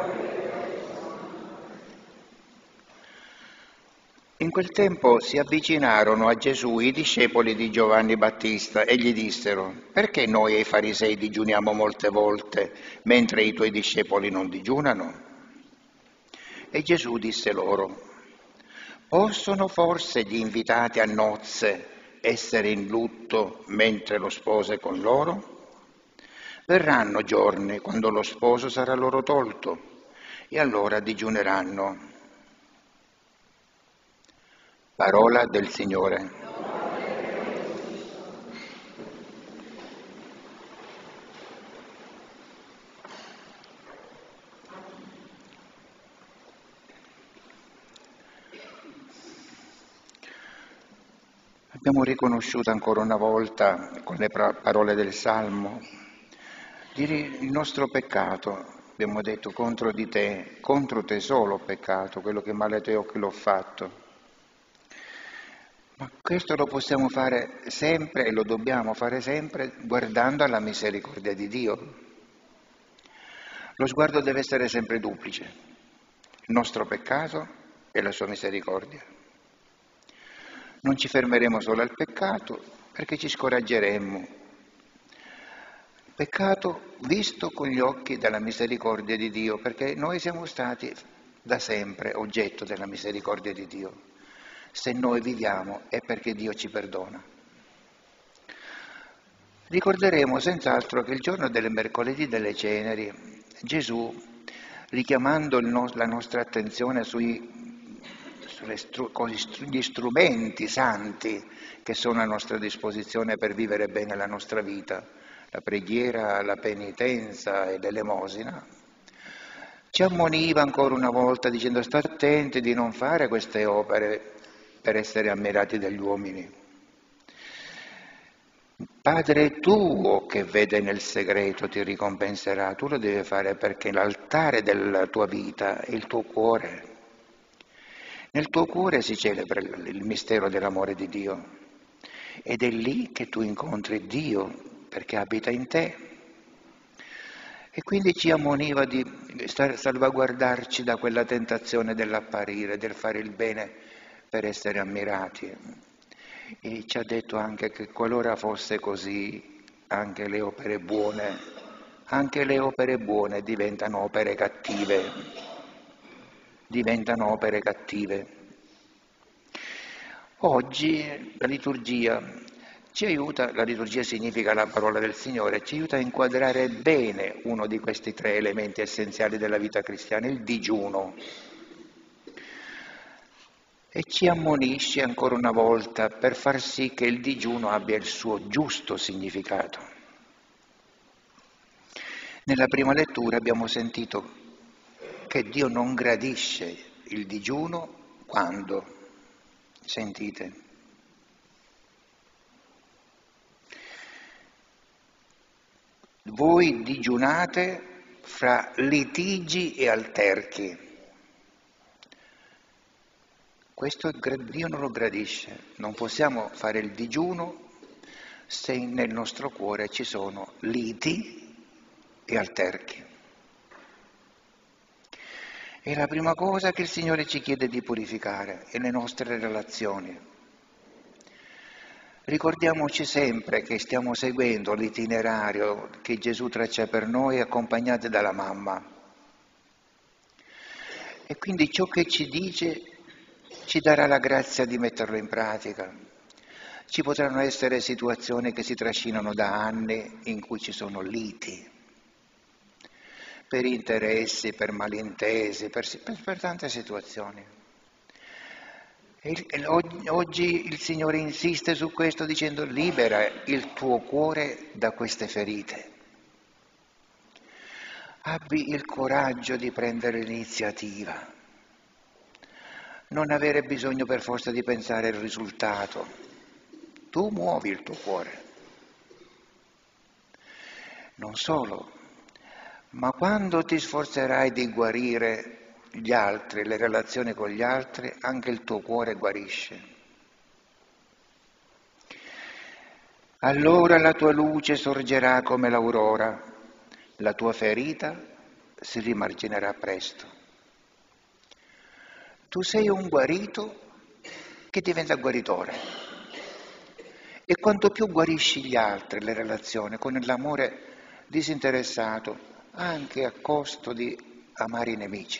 In quel tempo si avvicinarono a Gesù i discepoli di Giovanni Battista e gli dissero: «Perché noi e i farisei digiuniamo molte volte, mentre i tuoi discepoli non digiunano?» E Gesù disse loro: «Possono forse gli invitati a nozze essere in lutto mentre lo sposo è con loro? Verranno giorni quando lo sposo sarà loro tolto e allora digiuneranno». Parola del Signore. Abbiamo riconosciuto ancora una volta con le parole del Salmo il nostro peccato. Abbiamo detto contro te solo ho peccato, quello che male ai tuoi occhi l'ho fatto. Ma questo lo possiamo fare sempre e lo dobbiamo fare sempre guardando alla misericordia di Dio. Lo sguardo deve essere sempre duplice, il nostro peccato e la sua misericordia. Non ci fermeremo solo al peccato perché ci scoraggeremmo. Peccato visto con gli occhi della misericordia di Dio, perché noi siamo stati da sempre oggetto della misericordia di Dio. Se noi viviamo è perché Dio ci perdona. Ricorderemo senz'altro che il giorno del mercoledì delle ceneri Gesù, richiamando la nostra attenzione sugli strumenti santi che sono a nostra disposizione per vivere bene la nostra vita, la preghiera, la penitenza e l'elemosina, ci ammoniva ancora una volta dicendo: state attenti di non fare queste opere per essere ammirati dagli uomini. Padre tuo che vede nel segreto ti ricompenserà. Tu lo devi fare perché l'altare della tua vita è il tuo cuore. Nel tuo cuore si celebra il mistero dell'amore di Dio ed è lì che tu incontri Dio perché abita in te. E quindi ci ammoniva di salvaguardarci da quella tentazione dell'apparire, del fare il bene per essere ammirati. E ci ha detto anche che qualora fosse così, anche le opere buone diventano opere cattive. Oggi la liturgia ci aiuta, la liturgia significa la parola del Signore, ci aiuta a inquadrare bene uno di questi tre elementi essenziali della vita cristiana, il digiuno. e ci ammonisce ancora una volta per far sì che il digiuno abbia il suo giusto significato. Nella prima lettura abbiamo sentito che Dio non gradisce il digiuno quando, sentite, voi digiunate fra litigi e alterchi. Questo Dio non lo gradisce. Non possiamo fare il digiuno se nel nostro cuore ci sono liti e alterchi. È la prima cosa che il Signore ci chiede di purificare, è le nostre relazioni. Ricordiamoci sempre che stiamo seguendo l'itinerario che Gesù traccia per noi accompagnati dalla mamma. E quindi ciò che ci dice ci darà la grazia di metterlo in pratica. Ci potranno essere situazioni che si trascinano da anni in cui ci sono liti, per interessi, per malintesi, per tante situazioni. Oggi il Signore insiste su questo dicendo: libera il tuo cuore da queste ferite. Abbi il coraggio di prendere l'iniziativa. Non avere bisogno per forza di pensare al risultato. Tu muovi il tuo cuore. Non solo, ma quando ti sforzerai di guarire gli altri, le relazioni con gli altri, anche il tuo cuore guarisce. Allora la tua luce sorgerà come l'aurora, la tua ferita si rimarginerà presto. Tu sei un guarito che diventa guaritore. E quanto più guarisci gli altri, le relazioni, con l'amore disinteressato, anche a costo di amare i nemici,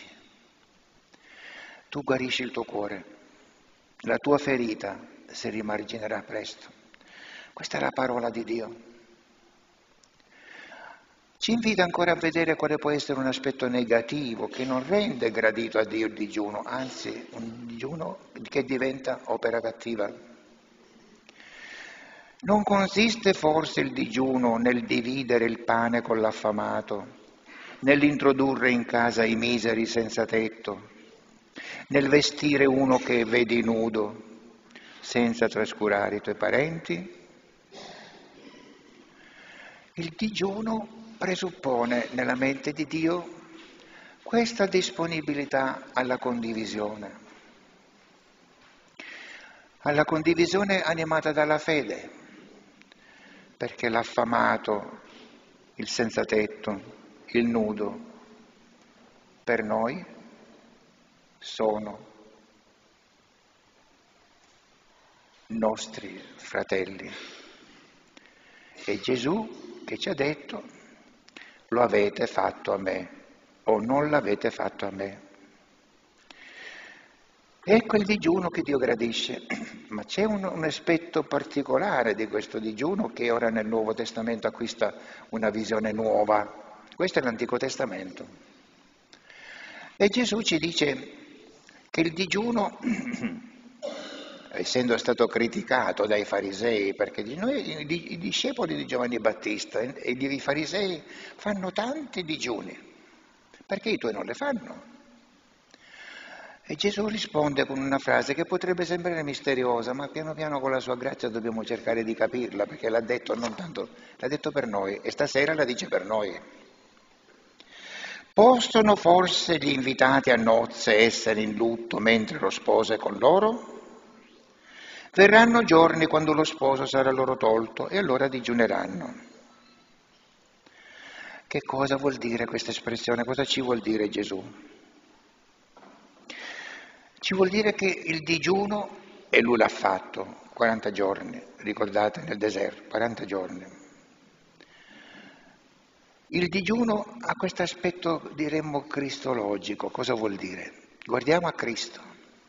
tu guarisci il tuo cuore, la tua ferita si rimarginerà presto. Questa è la parola di Dio. Ci invita ancora a vedere quale può essere un aspetto negativo che non rende gradito a Dio il digiuno, anzi un digiuno che diventa opera cattiva. Non consiste forse il digiuno nel dividere il pane con l'affamato, nell'introdurre in casa i miseri senza tetto, nel vestire uno che vedi nudo, senza trascurare i tuoi parenti? Il digiuno presuppone nella mente di Dio questa disponibilità alla condivisione animata dalla fede, perché l'affamato, il senza tetto, il nudo, per noi sono nostri fratelli. E Gesù che ci ha detto: lo avete fatto a me o non l'avete fatto a me. Ecco il digiuno che Dio gradisce, ma c'è un aspetto particolare di questo digiuno che ora nel Nuovo Testamento acquista una visione nuova. Questo è l'Antico Testamento. E Gesù ci dice che il digiuno, essendo stato criticato dai farisei, perché i discepoli di Giovanni Battista e i farisei fanno tanti digiuni, perché i tuoi non le fanno? E Gesù risponde con una frase che potrebbe sembrare misteriosa, ma piano piano con la sua grazia dobbiamo cercare di capirla, perché l'ha detto non tanto, l'ha detto per noi e stasera la dice per noi. Possono forse gli invitati a nozze essere in lutto mentre lo sposo è con loro? Verranno giorni quando lo sposo sarà loro tolto e allora digiuneranno. Che cosa vuol dire questa espressione? Cosa ci vuol dire Gesù? Ci vuol dire che il digiuno, e lui l'ha fatto, 40 giorni, ricordate, nel deserto, 40 giorni. Il digiuno ha questo aspetto, diremmo, cristologico. Cosa vuol dire? Guardiamo a Cristo.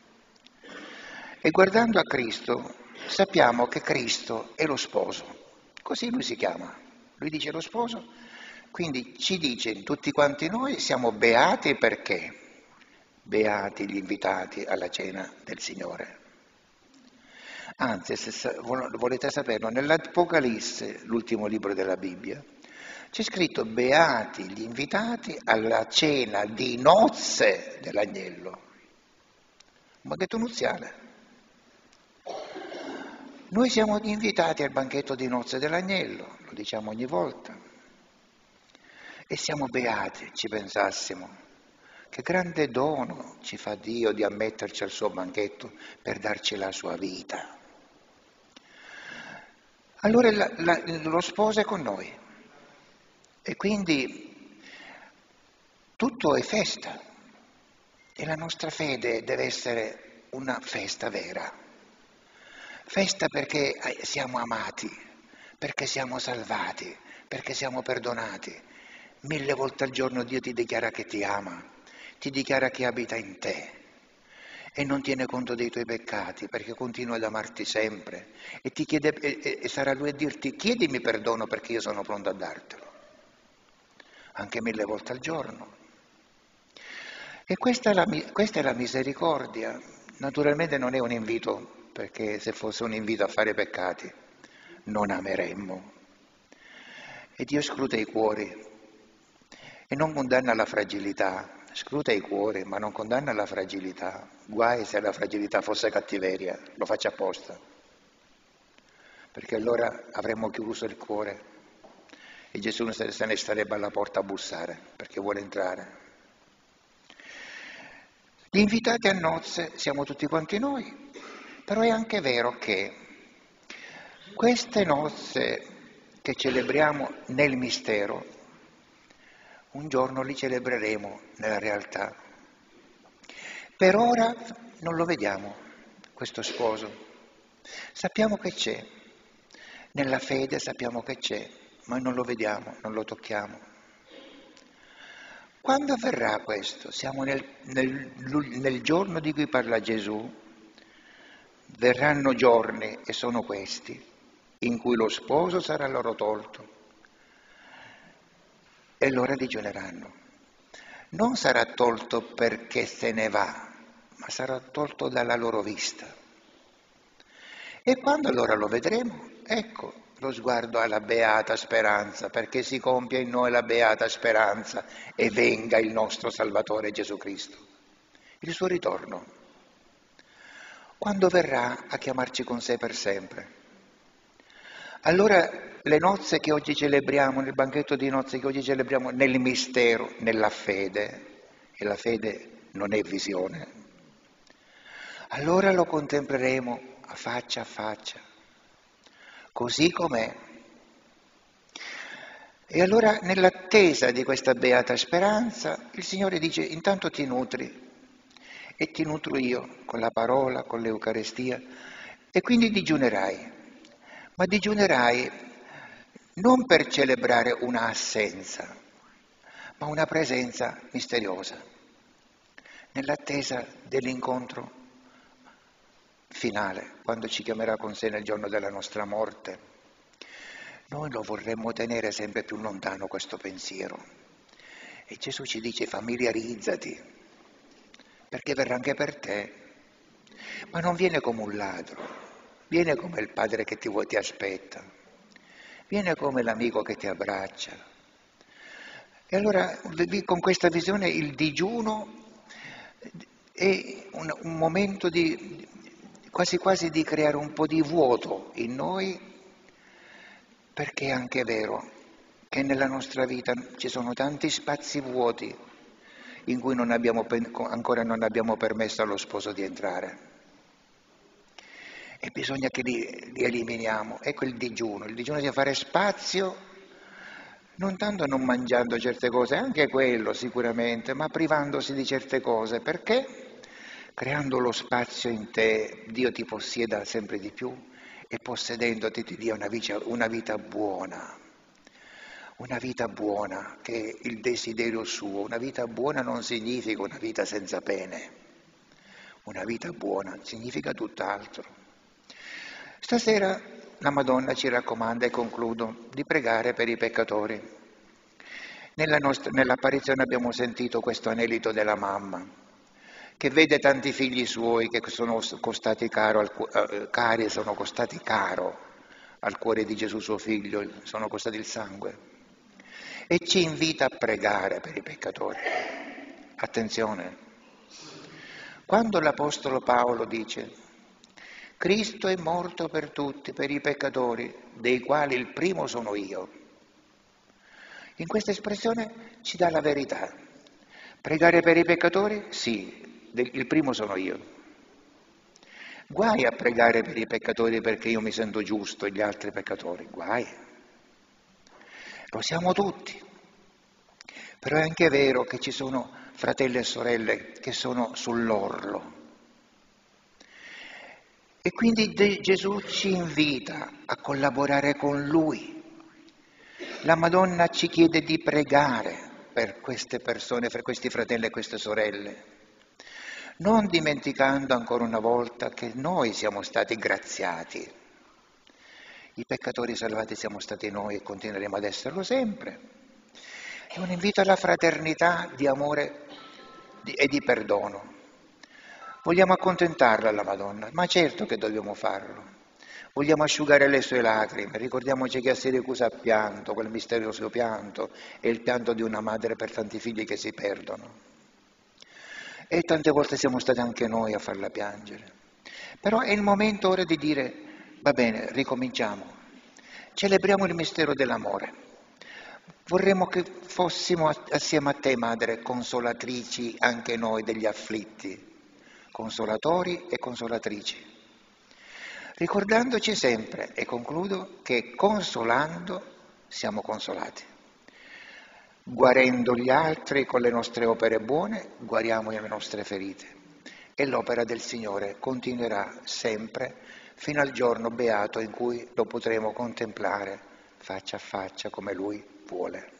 E guardando a Cristo sappiamo che Cristo è lo sposo. Così lui si chiama. Lui dice lo sposo. Quindi ci dice tutti quanti noi siamo beati perché? beati gli invitati alla cena del Signore. Anzi, se volete saperlo, nell'Apocalisse, l'ultimo libro della Bibbia, c'è scritto beati gli invitati alla cena di nozze dell'agnello, un banchetto nuziale. Noi siamo invitati al banchetto di nozze dell'agnello, lo diciamo ogni volta, e siamo beati, ci pensassimo. Che grande dono ci fa Dio di ammetterci al suo banchetto per darci la sua vita. Allora lo sposo è con noi e quindi tutto è festa e la nostra fede deve essere una festa vera. Festa perché siamo amati, perché siamo salvati, perché siamo perdonati. 1000 volte al giorno Dio ti dichiara che ti ama, ti dichiara che abita in te e non tiene conto dei tuoi peccati perché continua ad amarti sempre e ti chiede, e sarà Lui a dirti chiedimi perdono perché io sono pronto a dartelo, anche 1000 volte al giorno. E questa è la misericordia. Naturalmente non è un invito, perché se fosse un invito a fare peccati non ameremmo. E Dio scruta i cuori e non condanna la fragilità, scruta i cuori ma non condanna la fragilità. Guai se la fragilità fosse cattiveria, lo faccia apposta, perché allora avremmo chiuso il cuore e Gesù se ne starebbe alla porta a bussare perché vuole entrare. Gli invitati a nozze siamo tutti quanti noi, però è anche vero che queste nozze che celebriamo nel mistero, un giorno li celebreremo nella realtà. Per ora non lo vediamo, questo sposo. Sappiamo che c'è, nella fede sappiamo che c'è, ma non lo vediamo, non lo tocchiamo. Quando avverrà questo? Siamo nel giorno di cui parla Gesù. Verranno giorni, e sono questi, in cui lo sposo sarà loro tolto e allora digiuneranno. Non sarà tolto perché se ne va, ma sarà tolto dalla loro vista. E quando allora lo vedremo, ecco lo sguardo alla beata speranza, perché si compia in noi la beata speranza e venga il nostro Salvatore Gesù Cristo. Il suo ritorno, quando verrà a chiamarci con sé per sempre. Allora le nozze che oggi celebriamo, nel banchetto di nozze che oggi celebriamo nel mistero, nella fede, e la fede non è visione, allora lo contempleremo a faccia, così com'è. E allora nell'attesa di questa beata speranza il Signore dice intanto ti nutri e ti nutro io con la parola, con l'Eucarestia e quindi digiunerai, ma digiunerai non per celebrare una assenza, ma una presenza misteriosa, nell'attesa dell'incontro finale, quando ci chiamerà con sé nel giorno della nostra morte. Noi lo vorremmo tenere sempre più lontano questo pensiero. E Gesù ci dice familiarizzati, perché verrà anche per te. Ma non viene come un ladro, viene come il padre che ti aspetta, viene come l'amico che ti abbraccia. E allora con questa visione il digiuno è un momento di quasi quasi di creare un po' di vuoto in noi, perché è anche vero che nella nostra vita ci sono tanti spazi vuoti in cui ancora non abbiamo permesso allo sposo di entrare. E bisogna che li eliminiamo. Ecco il digiuno sia fare spazio, non tanto non mangiando certe cose, anche quello sicuramente, ma privandosi di certe cose, perché creando lo spazio in te Dio ti possieda sempre di più e possedendoti ti dia una vita buona. Una vita buona che è il desiderio suo. Una vita buona non significa una vita senza pene. Una vita buona significa tutt'altro. Stasera la Madonna ci raccomanda, e concludo, di pregare per i peccatori. Nell'apparizione abbiamo sentito questo anelito della mamma. che vede tanti figli suoi che sono costati caro sono costati caro al cuore di Gesù suo figlio, sono costati il sangue, e ci invita a pregare per i peccatori. Attenzione, quando l'Apostolo Paolo dice Cristo è morto per tutti, per i peccatori, dei quali il primo sono io, in questa espressione ci dà la verità. Pregare per i peccatori? Sì, il primo sono io. Guai a pregare per i peccatori perché io mi sento giusto e gli altri peccatori, guai. Lo siamo tutti. Però è anche vero che ci sono fratelli e sorelle che sono sull'orlo. E quindi Gesù ci invita a collaborare con Lui. La Madonna ci chiede di pregare per queste persone, per questi fratelli e queste sorelle, non dimenticando ancora una volta che noi siamo stati graziati. I peccatori salvati siamo stati noi e continueremo ad esserlo sempre. È un invito alla fraternità di amore e di perdono. Vogliamo accontentarla alla Madonna, ma certo che dobbiamo farlo. Vogliamo asciugare le sue lacrime, ricordiamoci che a Siracusa ha pianto, quel misterioso pianto, è il pianto di una madre per tanti figli che si perdono. E tante volte siamo stati anche noi a farla piangere. Però è il momento ora di dire, va bene, ricominciamo, celebriamo il mistero dell'amore. Vorremmo che fossimo assieme a te, Madre, consolatrici anche noi degli afflitti, consolatori e consolatrici. Ricordandoci sempre, e concludo, che consolando siamo consolati. Guarendo gli altri con le nostre opere buone, guariamo le nostre ferite. E l'opera del Signore continuerà sempre fino al giorno beato in cui lo potremo contemplare faccia a faccia come Lui vuole.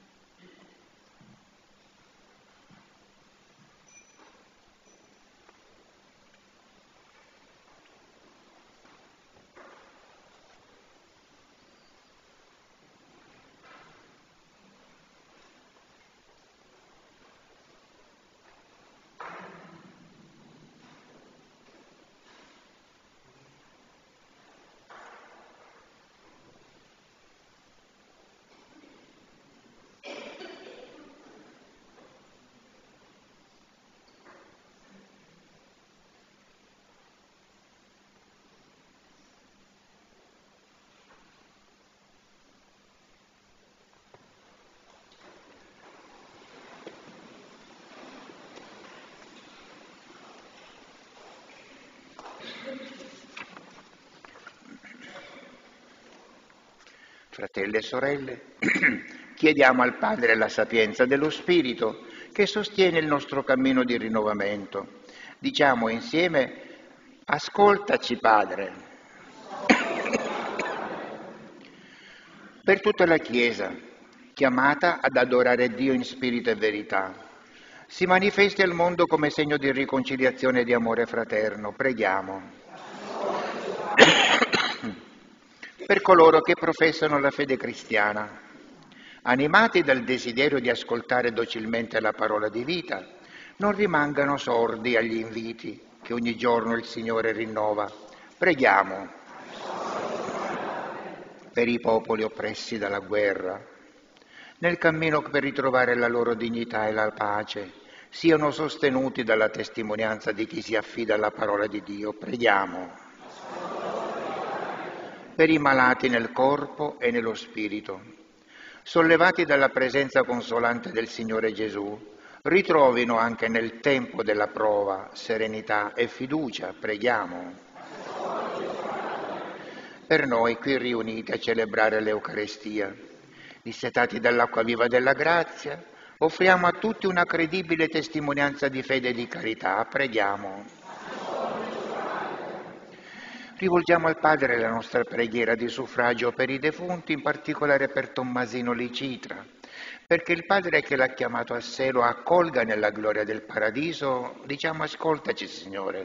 Fratelli e sorelle, chiediamo al Padre la sapienza dello Spirito che sostiene il nostro cammino di rinnovamento. Diciamo insieme, ascoltaci Padre. Per tutta la Chiesa, chiamata ad adorare Dio in spirito e verità, si manifesti al mondo come segno di riconciliazione e di amore fraterno. Preghiamo. Per coloro che professano la fede cristiana, animati dal desiderio di ascoltare docilmente la parola di vita, non rimangano sordi agli inviti che ogni giorno il Signore rinnova. Preghiamo per i popoli oppressi dalla guerra, nel cammino per ritrovare la loro dignità e la pace, siano sostenuti dalla testimonianza di chi si affida alla parola di Dio. Preghiamo per i malati nel corpo e nello spirito, sollevati dalla presenza consolante del Signore Gesù, ritrovino anche nel tempo della prova serenità e fiducia. Preghiamo per noi qui riuniti a celebrare l'Eucarestia, dissetati dall'acqua viva della grazia, offriamo a tutti una credibile testimonianza di fede e di carità. Preghiamo. Rivolgiamo al Padre la nostra preghiera di suffragio per i defunti, in particolare per Tommasino Licitra, perché il Padre che l'ha chiamato al cielo accolga nella gloria del paradiso. Diciamo, ascoltaci Signore.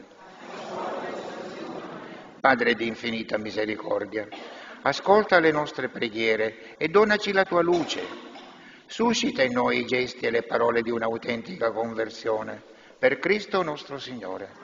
Padre di infinita misericordia, ascolta le nostre preghiere e donaci la tua luce. Suscita in noi i gesti e le parole di un'autentica conversione, Per Cristo nostro Signore.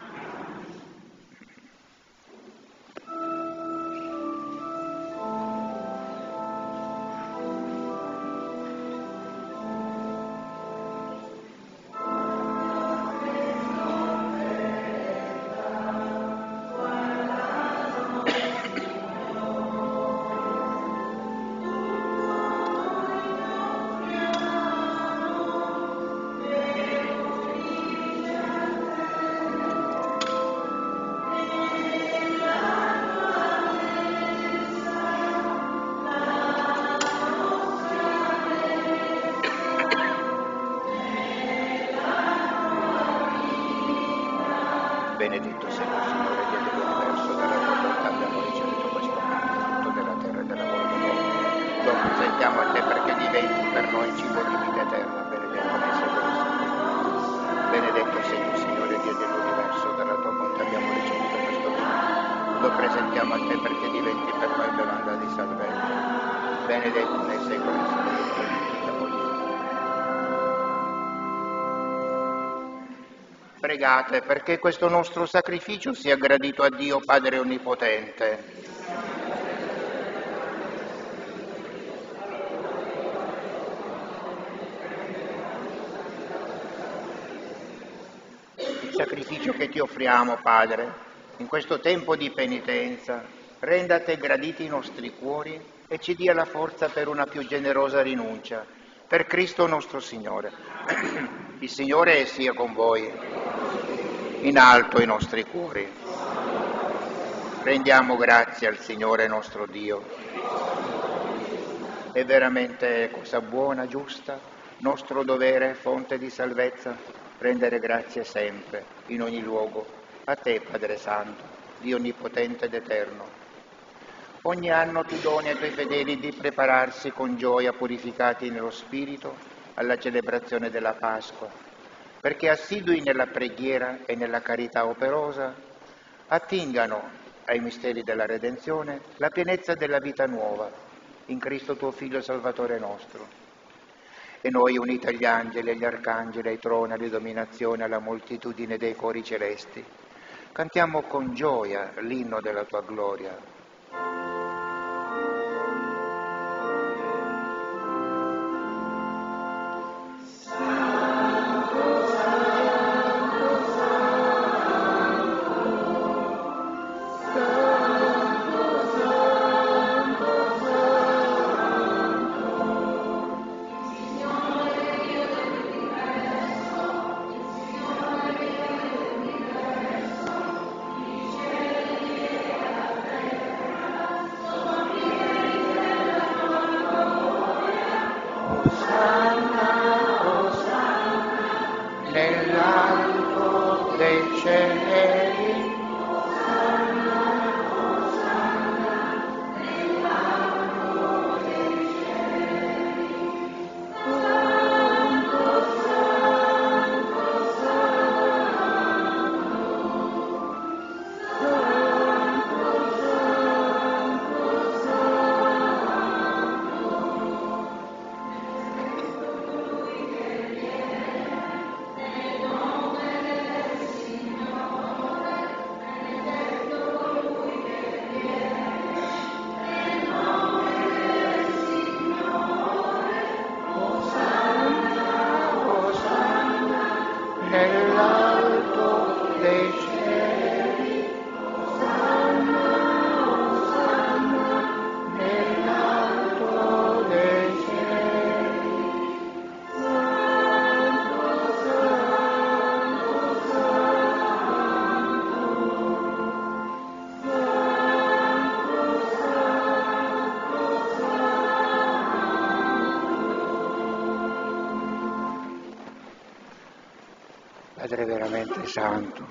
Benedetto sei tu, Signore, Dio dell'universo, dalla tua bontà abbiamo ricevuto questo pane, frutto della terra e del lavoro dell'uomo. Lo presentiamo a te perché diventi per noi cibo di vita eterna, benedetto nei secoli secoli. Benedetto sei tu, Signore, Dio dell'universo, dalla tua bontà abbiamo ricevuto questo vino. Lo presentiamo a te perché diventi per noi bevanda di salvezza. Benedetto nei secoli secoli. Pregate perché questo nostro sacrificio sia gradito a Dio Padre Onnipotente. Il sacrificio che ti offriamo, Padre, in questo tempo di penitenza, renda a te graditi i nostri cuori e ci dia la forza per una più generosa rinuncia. Per Cristo nostro Signore. Il Signore sia con voi. In alto i nostri cuori. Rendiamo grazie al Signore nostro Dio. È veramente cosa buona, giusta, nostro dovere, fonte di salvezza, rendere grazie sempre, in ogni luogo, a te, Padre Santo, Dio onnipotente ed eterno. Ogni anno tu doni ai tuoi fedeli di prepararsi con gioia, purificati nello Spirito, alla celebrazione della Pasqua, perché assidui nella preghiera e nella carità operosa attingano ai misteri della redenzione la pienezza della vita nuova in Cristo tuo Figlio Salvatore nostro. E noi, uniti agli angeli, agli arcangeli, ai troni, alle dominazioni, alla moltitudine dei cori celesti, cantiamo con gioia l'inno della tua gloria. Nell'alto dei cieli, nell'alto dei cieli, nell'alto dei cieli. Padre veramente santo,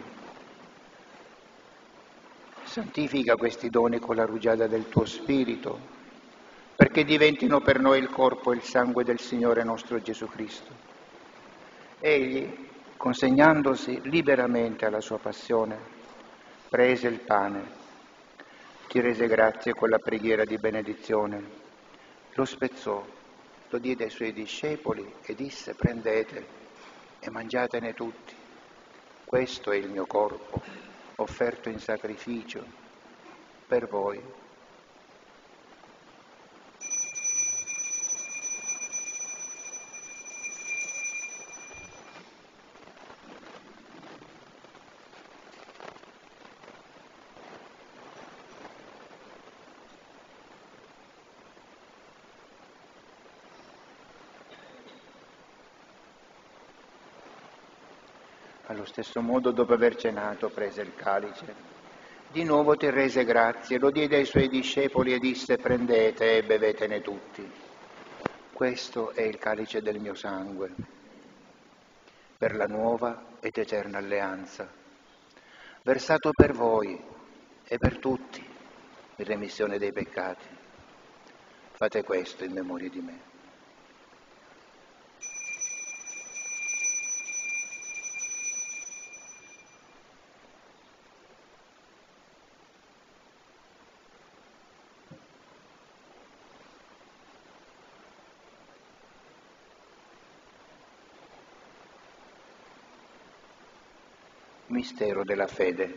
santifica questi doni con la rugiada del tuo Spirito, perché diventino per noi il corpo e il sangue del Signore nostro Gesù Cristo. Egli, consegnandosi liberamente alla sua passione, prese il pane, ti rese grazie con la preghiera di benedizione, lo spezzò, lo diede ai suoi discepoli e disse: prendete e mangiatene tutti. Questo è il mio corpo, offerto in sacrificio per voi. Allo stesso modo, dopo aver cenato, prese il calice. Di nuovo ti rese grazie, lo diede ai suoi discepoli e disse: prendete e bevetene tutti. Questo è il calice del mio sangue, per la nuova ed eterna alleanza, versato per voi e per tutti in remissione dei peccati. Fate questo in memoria di me. Mistero della fede.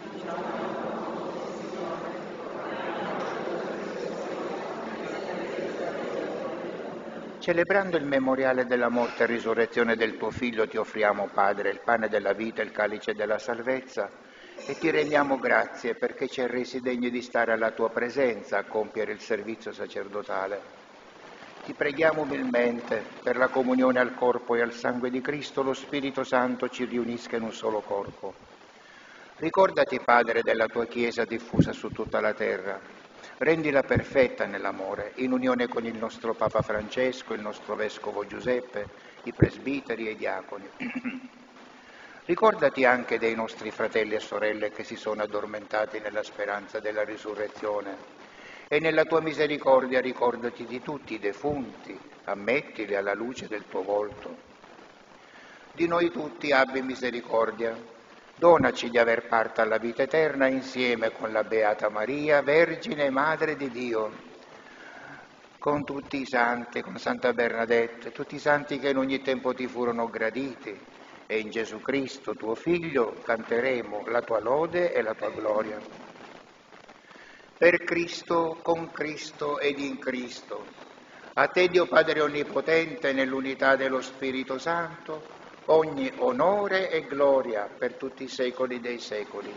Celebrando il memoriale della morte e risurrezione del tuo Figlio, ti offriamo, Padre, il pane della vita e il calice della salvezza, e ti rendiamo grazie perché ci hai resi degni di stare alla tua presenza a compiere il servizio sacerdotale. Ti preghiamo umilmente per la comunione al corpo e al sangue di Cristo, lo Spirito Santo ci riunisca in un solo corpo. Ricordati, Padre, della tua Chiesa diffusa su tutta la terra. Rendila perfetta nell'amore, in unione con il nostro Papa Francesco, il nostro Vescovo Giuseppe, i presbiteri e i diaconi. Ricordati anche dei nostri fratelli e sorelle che si sono addormentati nella speranza della risurrezione. E nella tua misericordia ricordati di tutti i defunti, ammettili alla luce del tuo volto. Di noi tutti abbi misericordia, donaci di aver parte alla vita eterna insieme con la Beata Maria, Vergine e Madre di Dio, con tutti i santi, con Santa Bernadette, tutti i santi che in ogni tempo ti furono graditi, e in Gesù Cristo, tuo Figlio, canteremo la tua lode e la tua gloria. Per Cristo, con Cristo ed in Cristo. A te, Dio Padre Onnipotente, nell'unità dello Spirito Santo, ogni onore e gloria per tutti i secoli dei secoli.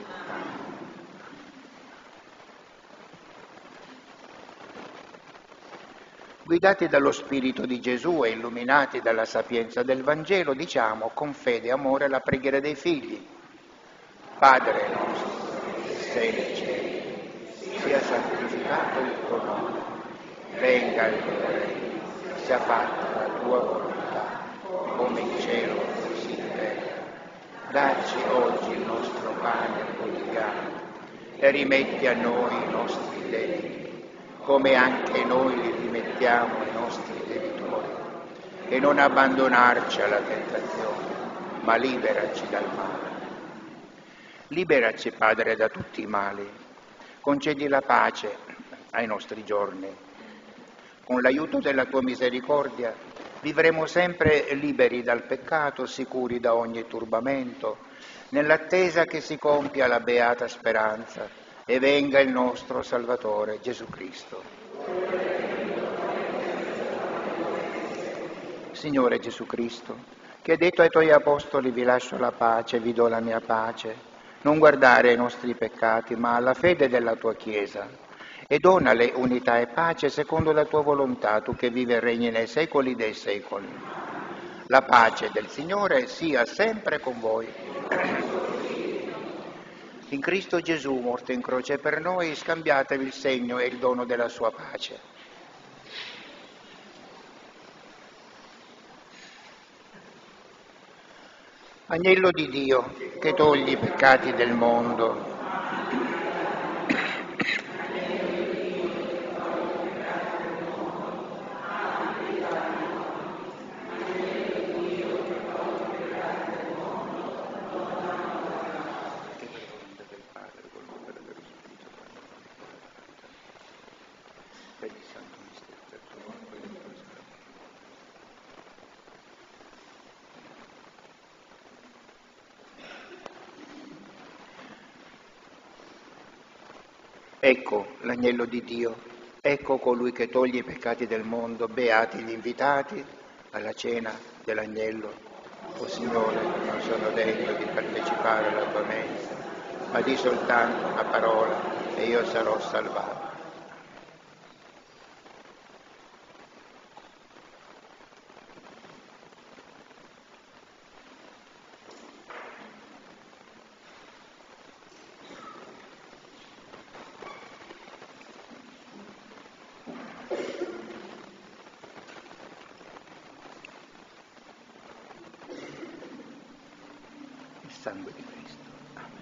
Guidati dallo Spirito di Gesù e illuminati dalla sapienza del Vangelo, diciamo con fede e amore la preghiera dei figli. Padre nostro, che sei nei cieli, sia santificato il tuo nome, venga il tuo regno, sia fatta la tua volontà, come in cielo così in terra. Dacci oggi il nostro pane quotidiano e rimetti a noi i nostri debiti, come anche noi li rimettiamo ai nostri debitori, e non abbandonarci alla tentazione, ma liberaci dal male. Liberaci, Padre, da tutti i mali. Concedi la pace ai nostri giorni. Con l'aiuto della tua misericordia vivremo sempre liberi dal peccato, sicuri da ogni turbamento, nell'attesa che si compia la beata speranza e venga il nostro Salvatore Gesù Cristo. Signore Gesù Cristo, che hai detto ai tuoi apostoli: vi lascio la pace, vi do la mia pace, non guardare ai nostri peccati, ma alla fede della tua Chiesa, e donale unità e pace secondo la tua volontà, tu che vivi e regni nei secoli dei secoli. La pace del Signore sia sempre con voi. In Cristo Gesù, morto in croce per noi, scambiatevi il segno e il dono della sua pace. Agnello di Dio, che togli i peccati del mondo, Ecco l'agnello di Dio, ecco colui che toglie i peccati del mondo, beati gli invitati alla cena dell'agnello. O Signore, non sono degno di partecipare alla tua mensa, ma di soltanto una parola e io sarò salvato. Il sangue di Cristo. Amen.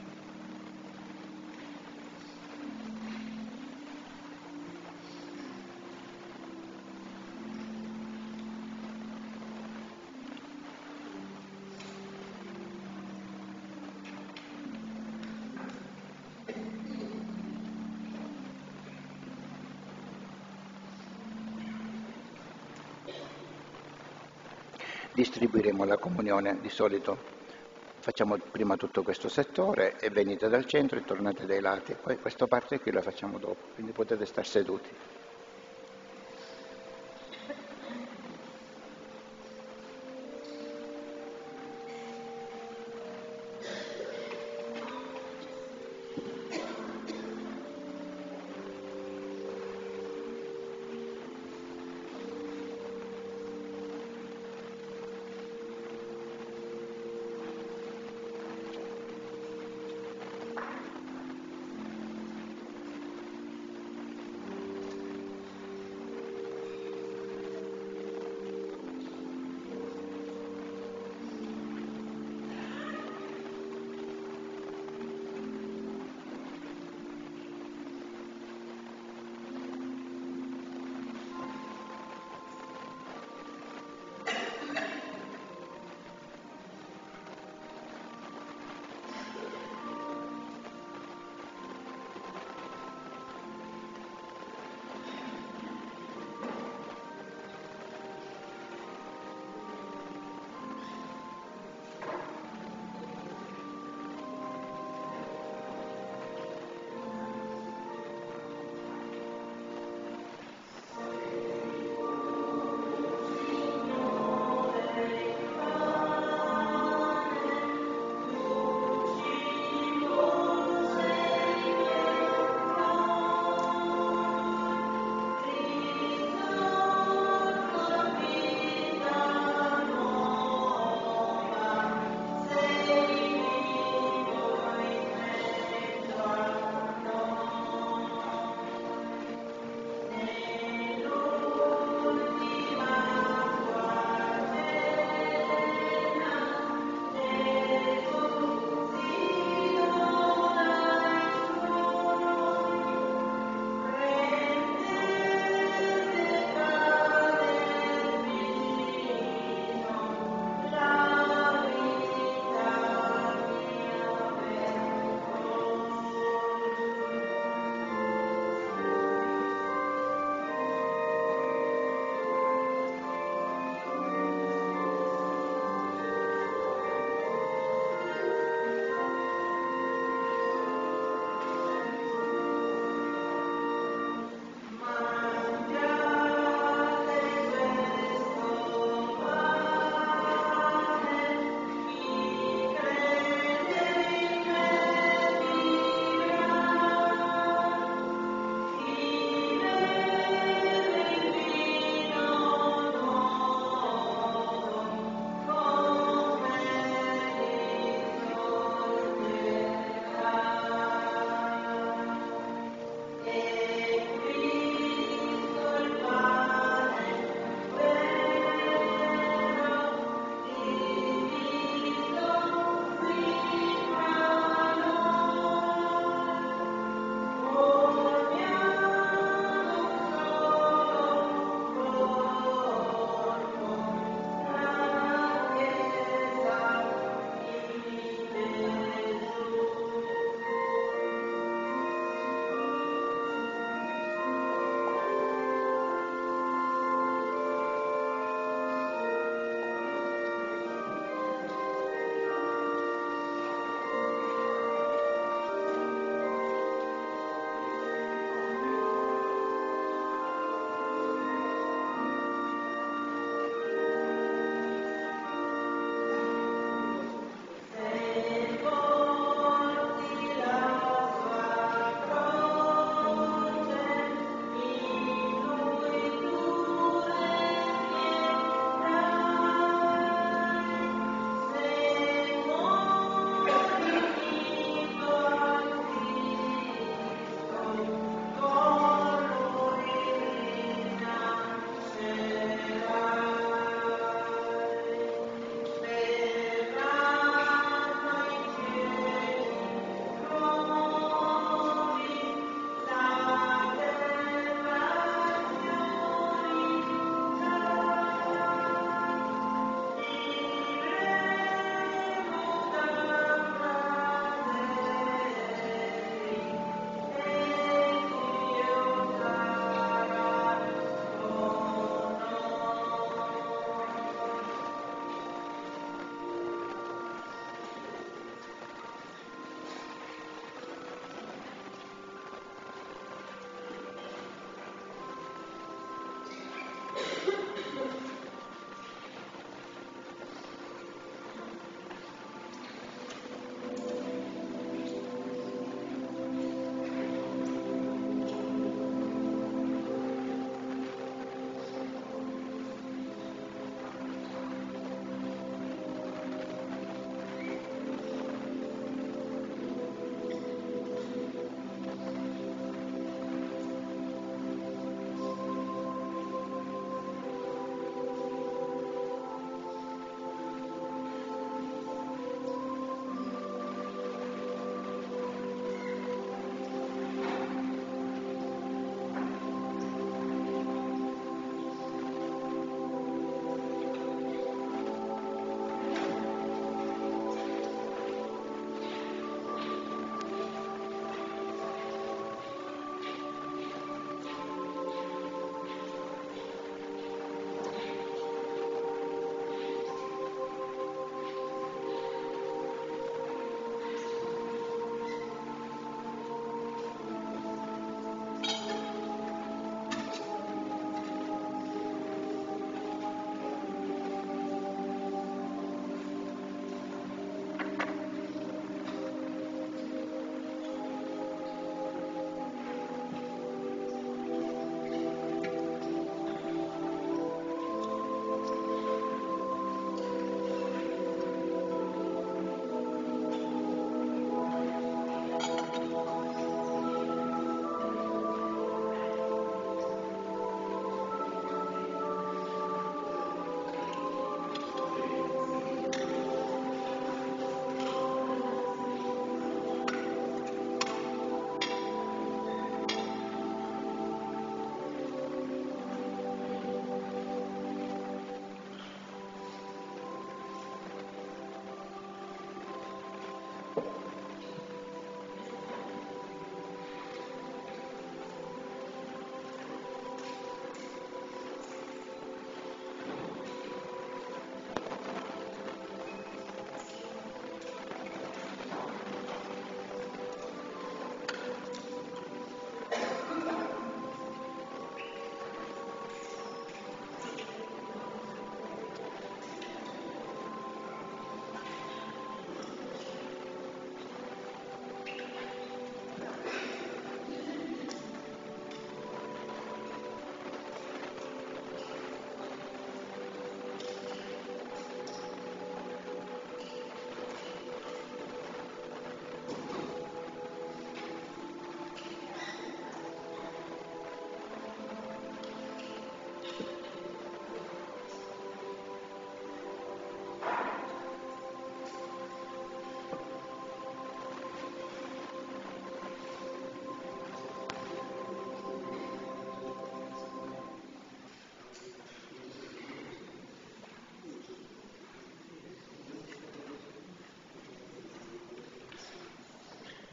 Distribuiremo la comunione, di solito facciamo prima tutto questo settore e venite dal centro e tornate dai lati, poi questa parte qui la facciamo dopo, quindi potete star seduti.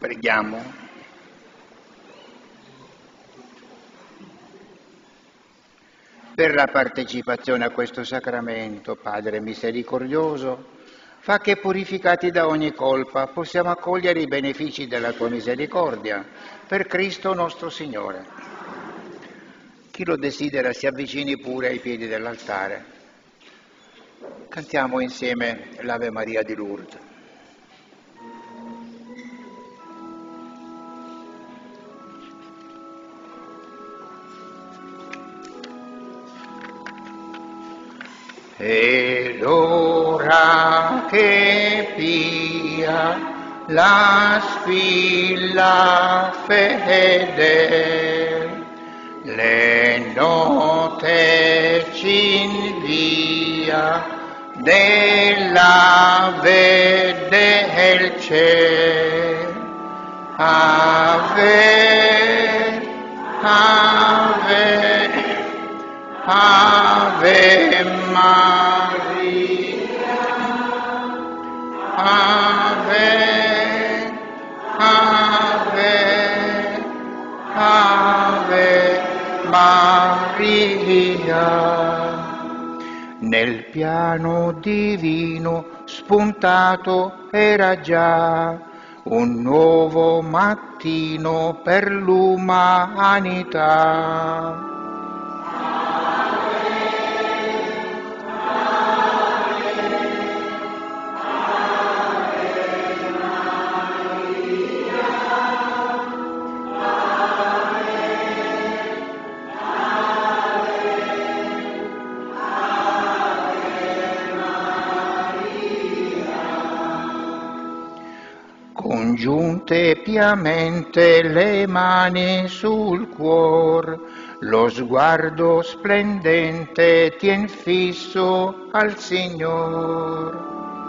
Preghiamo. Per la partecipazione a questo sacramento, Padre misericordioso, fa che purificati da ogni colpa possiamo accogliere i benefici della tua misericordia, per Cristo nostro Signore. Chi lo desidera si avvicini pure ai piedi dell'altare. Cantiamo insieme l'Ave Maria di Lourdes. E l'ora che pia la sfila fede, le note ci invia della vede il cielo. Ave, ave, Ave Maria, Ave, Ave, Ave Maria. Nel piano divino spuntato era già un nuovo mattino per l'umanità. Congiunte piamente le mani sul cuor, lo sguardo splendente tien fisso al Signor.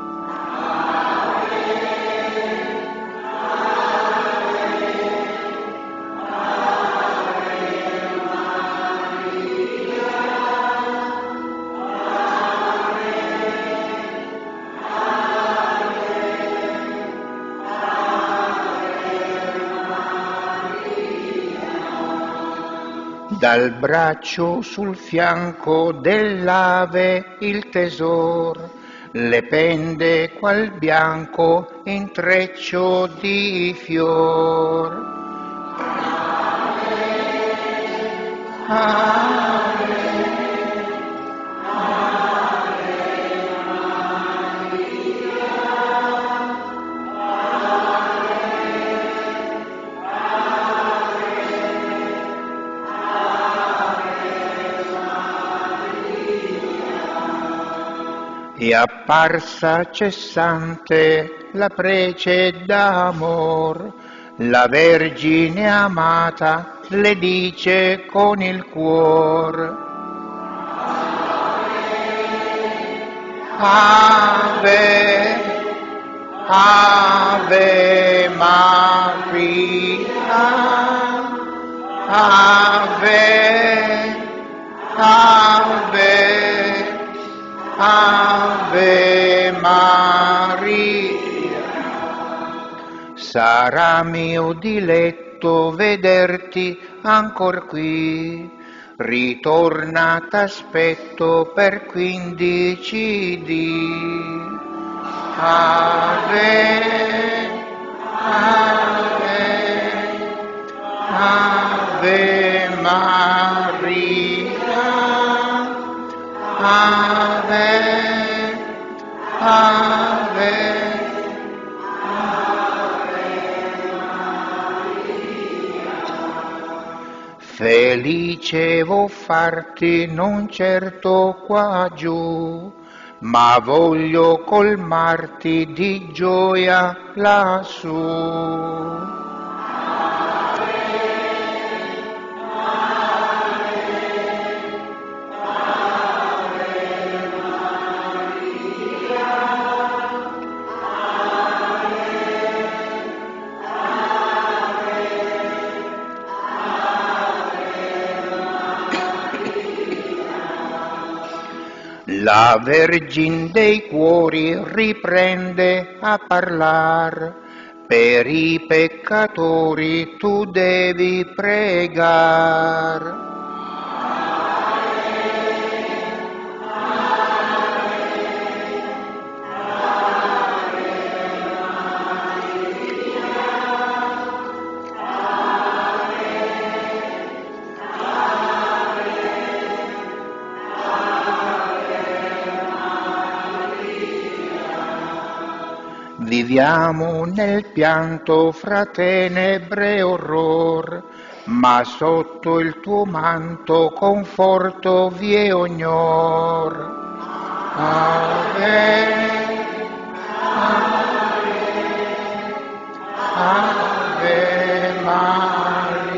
Dal braccio sul fianco dell'Ave il tesor, le pende qual bianco intreccio di fior. Ave, è apparsa cessante la prece d'amor, la Vergine amata le dice con il cuor. Ave, Ave Maria, Ave, Ave, Ave Maria. Sarà mio diletto vederti ancor qui, ritorna t'aspetto per 15 dì. Ave, Ave, Ave Maria, Ave, Ave, felice vo farti non certo qua giù, ma voglio colmarti di gioia lassù. La Vergine dei cuori riprende a parlar, Per i peccatori tu devi pregare. Viviamo nel pianto fra tenebre e orror, ma sotto il tuo manto conforto vi è ognor. Ave, Ave Maria.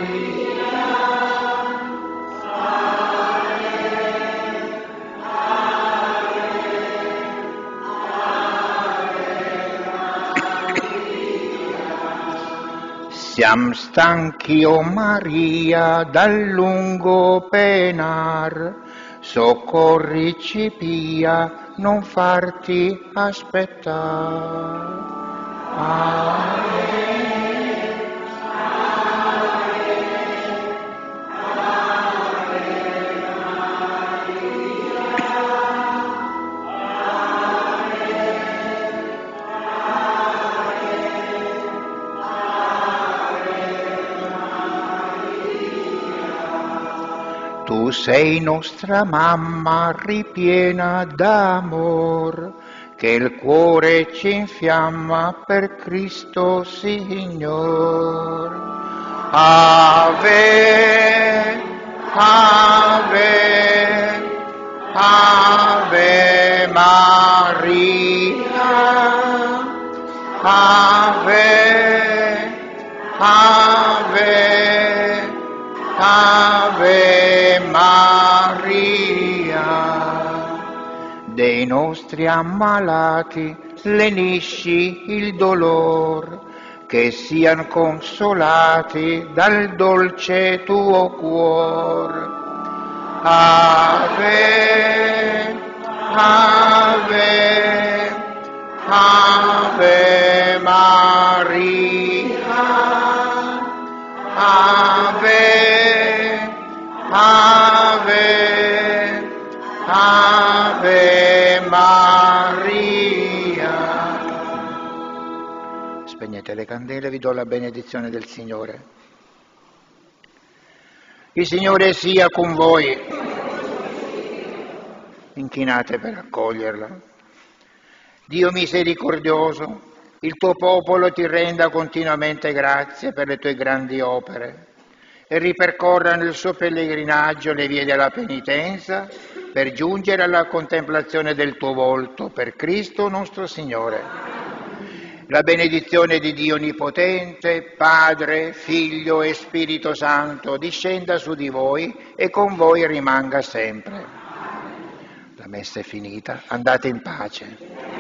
Siam stanchi, o Maria, dal lungo penar, soccorrici pia, non farti aspettare. Tu sei nostra mamma ripiena d'amor, che il cuore ci infiamma per Cristo Signor. Ave, Ave, Ave Maria, Ave, Ave, Ave Maria. Dei nostri ammalati lenisci il dolor, che siano consolati dal dolce tuo cuor. Ave, Ave, Ave Maria, Ave, Ave, Ave Maria. Spegnete le candele, vi do la benedizione del Signore. Il Signore sia con voi. Inchinate per accoglierla. Dio misericordioso, il tuo popolo ti renda continuamente grazie per le tue grandi opere e ripercorra nel suo pellegrinaggio le vie della penitenza per giungere alla contemplazione del tuo volto, per Cristo nostro Signore. La benedizione di Dio Onnipotente, Padre, Figlio e Spirito Santo discenda su di voi e con voi rimanga sempre. La messa è finita, andate in pace.